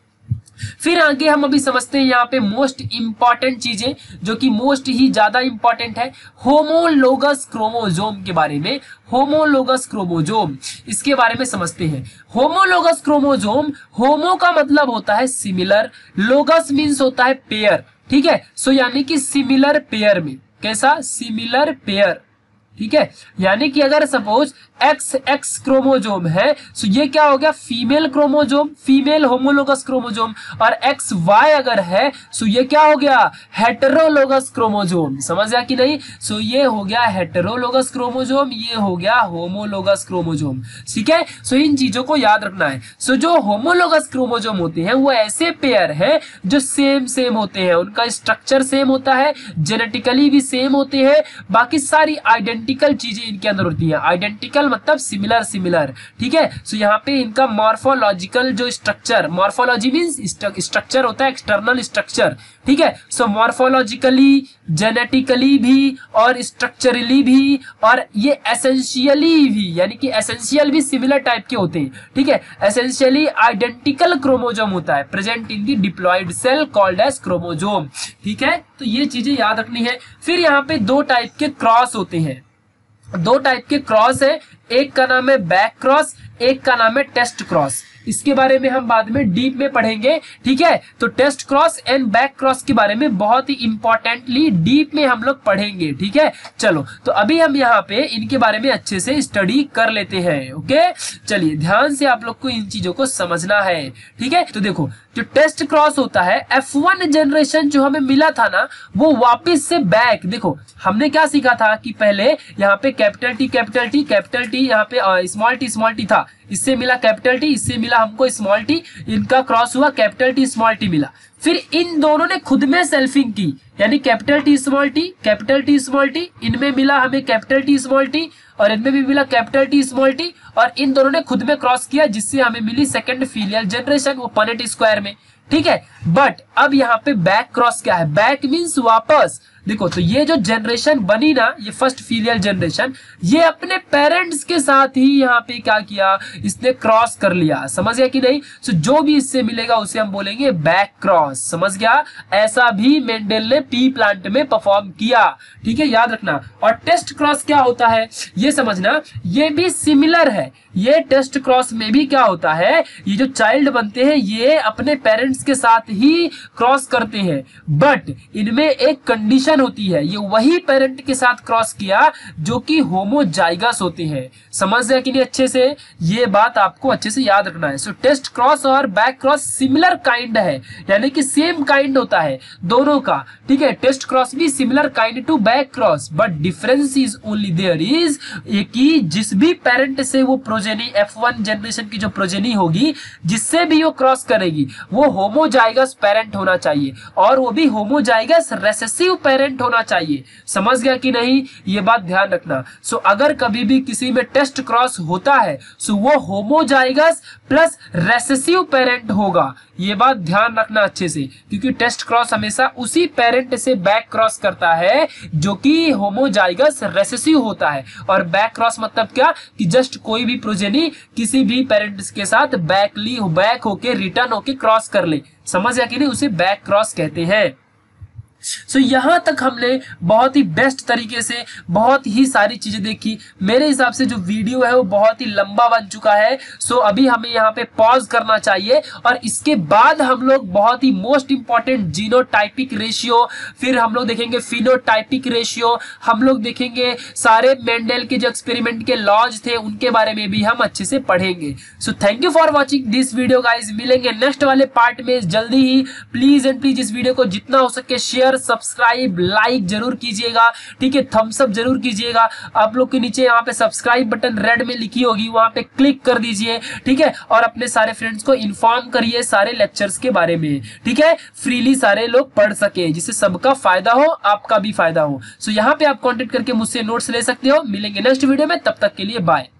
फिर आगे हम अभी समझते हैं यहाँ पे मोस्ट इंपॉर्टेंट चीजें, जो कि मोस्ट ही ज्यादा इंपॉर्टेंट है, होमोलोगस क्रोमोजोम के बारे में। होमोलोगस क्रोमोजोम, इसके बारे में समझते हैं। होमोलोगस क्रोमोजोम, होमो का मतलब होता है सिमिलर, लोगस मीन्स होता है पेयर, ठीक है। सो यानी कि सिमिलर पेयर में, कैसा सिमिलर पेयर, ठीक है। यानी कि अगर सपोज एक्स एक्स क्रोमोजोम है, सो ये क्या हो गया female chromosome, female homologous chromosome, और एक्स वाई अगर है, सो ये क्या हो गया हेटेरोलोगस क्रोमोजोम, समझ गया कि नहीं। सो ये हो गया हेटेरोलोगस क्रोमोजोम, ये हो गया होमोलोगस क्रोमोजोम, ठीक है। सो इन चीजों को याद रखना है। सो जो होमोलोगस क्रोमोजोम होते हैं वो ऐसे पेयर है जो सेम सेम होते हैं, उनका स्ट्रक्चर सेम होता है, जेनेटिकली भी सेम होते हैं, बाकी सारी आइडेंटिकल चीजें इनके अंदर होती हैं। आइडेंटिकल मतलब सिमिलर सिमिलर, ठीक है। सो यहाँ पे इनका मॉर्फोलॉजिकल जो स्ट्रक्चर, मॉर्फोलॉजी मींस स्ट्रक्चर होता है एक्सटर्नल स्ट्रक्चर, ठीक है। सो मॉर्फोलॉजिकली, जेनेटिकली भी और स्ट्रक्चरली भी, और ये एसेंशियली भी, यानी कि एसेंशियल भी सिमिलर टाइप के होते हैं, ठीक है। एसेंशियली आइडेंटिकल क्रोमोजोम होता है present in the diploid cell called as chromosome, ठीक है। तो ये चीजें याद रखनी है। फिर यहाँ पे दो टाइप के क्रॉस होते हैं, दो टाइप के क्रॉस है, एक का नाम है बैक क्रॉस, एक का नाम है टेस्ट क्रॉस। इसके बारे में हम बाद में डीप में पढ़ेंगे, ठीक है। तो test cross and back cross के बारे में बहुत ही इंपॉर्टेंटली डीप में हम लोग पढ़ेंगे, ठीक है। चलो तो अभी हम यहाँ पे इनके बारे में अच्छे से स्टडी कर लेते हैं, ओके। चलिए ध्यान से आप लोग को इन चीजों को समझना है, ठीक है। तो देखो जो टेस्ट क्रॉस होता है, एफ वन जनरेशन जो हमें मिला था ना, वो वापिस से बैक, देखो हमने क्या सीखा था कि पहले यहाँ पे capital T capital T capital T, यहाँ पे स्मॉल टी स्मॉल टी था, इससे मिला कैपिटल टी, इससे मिला हमको स्मॉल टी, इनका क्रॉस हुआ कैपिटल टी स्मॉल टी मिला। फिर इन दोनों ने खुद में सेल्फिंग की, यानी capital T small T capital T small T, इनमें मिला हमें कैपिटल टी स्मॉल टी और इनमें भी मिला कैपिटल टी स्मॉल टी, और इन दोनों ने खुद में क्रॉस किया, जिससे हमें मिली सेकंड फीलियल जनरेशन, वो पनेट स्क्वायर में, ठीक है। बट अब यहाँ पे बैक क्रॉस क्या है, बैक मीन्स वापस। देखो तो ये जो जनरेशन बनी ना, ये फर्स्ट फीलियल जनरेशन, ये अपने पेरेंट्स के साथ ही यहाँ पे क्या किया, इसने क्रॉस कर लिया, समझ गया कि नहीं। सो जो भी इससे मिलेगा उसे हम बोलेंगे बैक क्रॉस, समझ गया। ऐसा भी मेंडल ने पी प्लांट में परफॉर्म किया, ठीक है, याद रखना। और टेस्ट क्रॉस क्या होता है ये समझना, ये भी सिमिलर है। ये टेस्ट क्रॉस में भी क्या होता है, ये जो चाइल्ड बनते हैं ये अपने पेरेंट्स के साथ ही क्रॉस करते हैं, बट इनमें एक कंडीशन होती है, ये वही पेरेंट के साथ क्रॉस किया जो कि होमोजाइगस होते हैं, समझ गया कि नहीं अच्छे से। ये बात आपको अच्छे से याद रखना है। सो टेस्ट क्रॉस और बैक क्रॉस सिमिलर काइंड है, यानी कि सेम काइंड होता है दोनों का, ठीक है। टेस्ट क्रॉस भी similar kind to back cross, but difference is only there is कि जिस भी पेरेंट से वो प्रोजेनी एफ वन जनरेशन की जो प्रोजेनी होगी, जिससे भी वो क्रॉस करेगी, वो होमोजाइगस पेरेंट होना चाहिए, और वो भी होमोजाइगस रेसेसिव पेरेंट होना चाहिए, समझ गया कि नहीं। ये बात ध्यान रखना। सो अगर कभी भी किसी में टेस्ट क्रॉस होता है, सो वो होमोजाइगस प्लस रेसेसिव पेरेंट होगा, ये बात ध्यान रखना अच्छे से, क्योंकि टेस्ट क्रॉस हमेशा उसी पेरेंट से बैक क्रॉस करता है जो कि होमोजाइगस रेसेसिव होता है। और बैक क्रॉस मतलब क्या, कि जस्ट कोई भी प्रोजेनी किसी भी पेरेंट्स के साथ बैकली बैक होके रिटर्न होके क्रॉस कर ले, समझ गया कि नहीं, उसे बैक क्रॉस कहते हैं। सो so, यहाँ तक हमने बहुत ही बेस्ट तरीके से बहुत ही सारी चीजें देखी। मेरे हिसाब से जो वीडियो है वो बहुत ही लंबा बन चुका है। सो so, अभी हमें यहाँ पे पॉज करना चाहिए और इसके बाद हम लोग बहुत ही मोस्ट इंपॉर्टेंट जीनोटाइपिक रेशियो, फिर हम लोग देखेंगे फिनोटाइपिक रेशियो, हम लोग देखेंगे सारे मेंडल के जो एक्सपेरिमेंट के लॉज थे उनके बारे में भी हम अच्छे से पढ़ेंगे। So thank you for watching this video guys. मिलेंगे नेक्स्ट वाले पार्ट में जल्दी ही। प्लीज एंड प्लीज इस वीडियो को जितना हो सके शेयर, सब्सक्राइब, लाइक जरूर कीजिएगा, ठीक है, थम्स अप जरूर कीजिएगा। आप लोग के नीचे यहाँ पे सब्सक्राइब बटन रेड में लिखी होगी, वहां पे क्लिक कर दीजिए, ठीक है, और अपने सारे फ्रेंड्स को इन्फॉर्म करिए सारे लेक्चर्स के बारे में, ठीक है, फ्रीली सारे लोग पढ़ सके, जिससे सबका फायदा हो, आपका भी फायदा हो। सो यहाँ पे आप कॉन्टेक्ट करके मुझसे नोट्स ले सकते हो। मिलेंगे नेक्स्ट वीडियो में, तब तक के लिए बाय।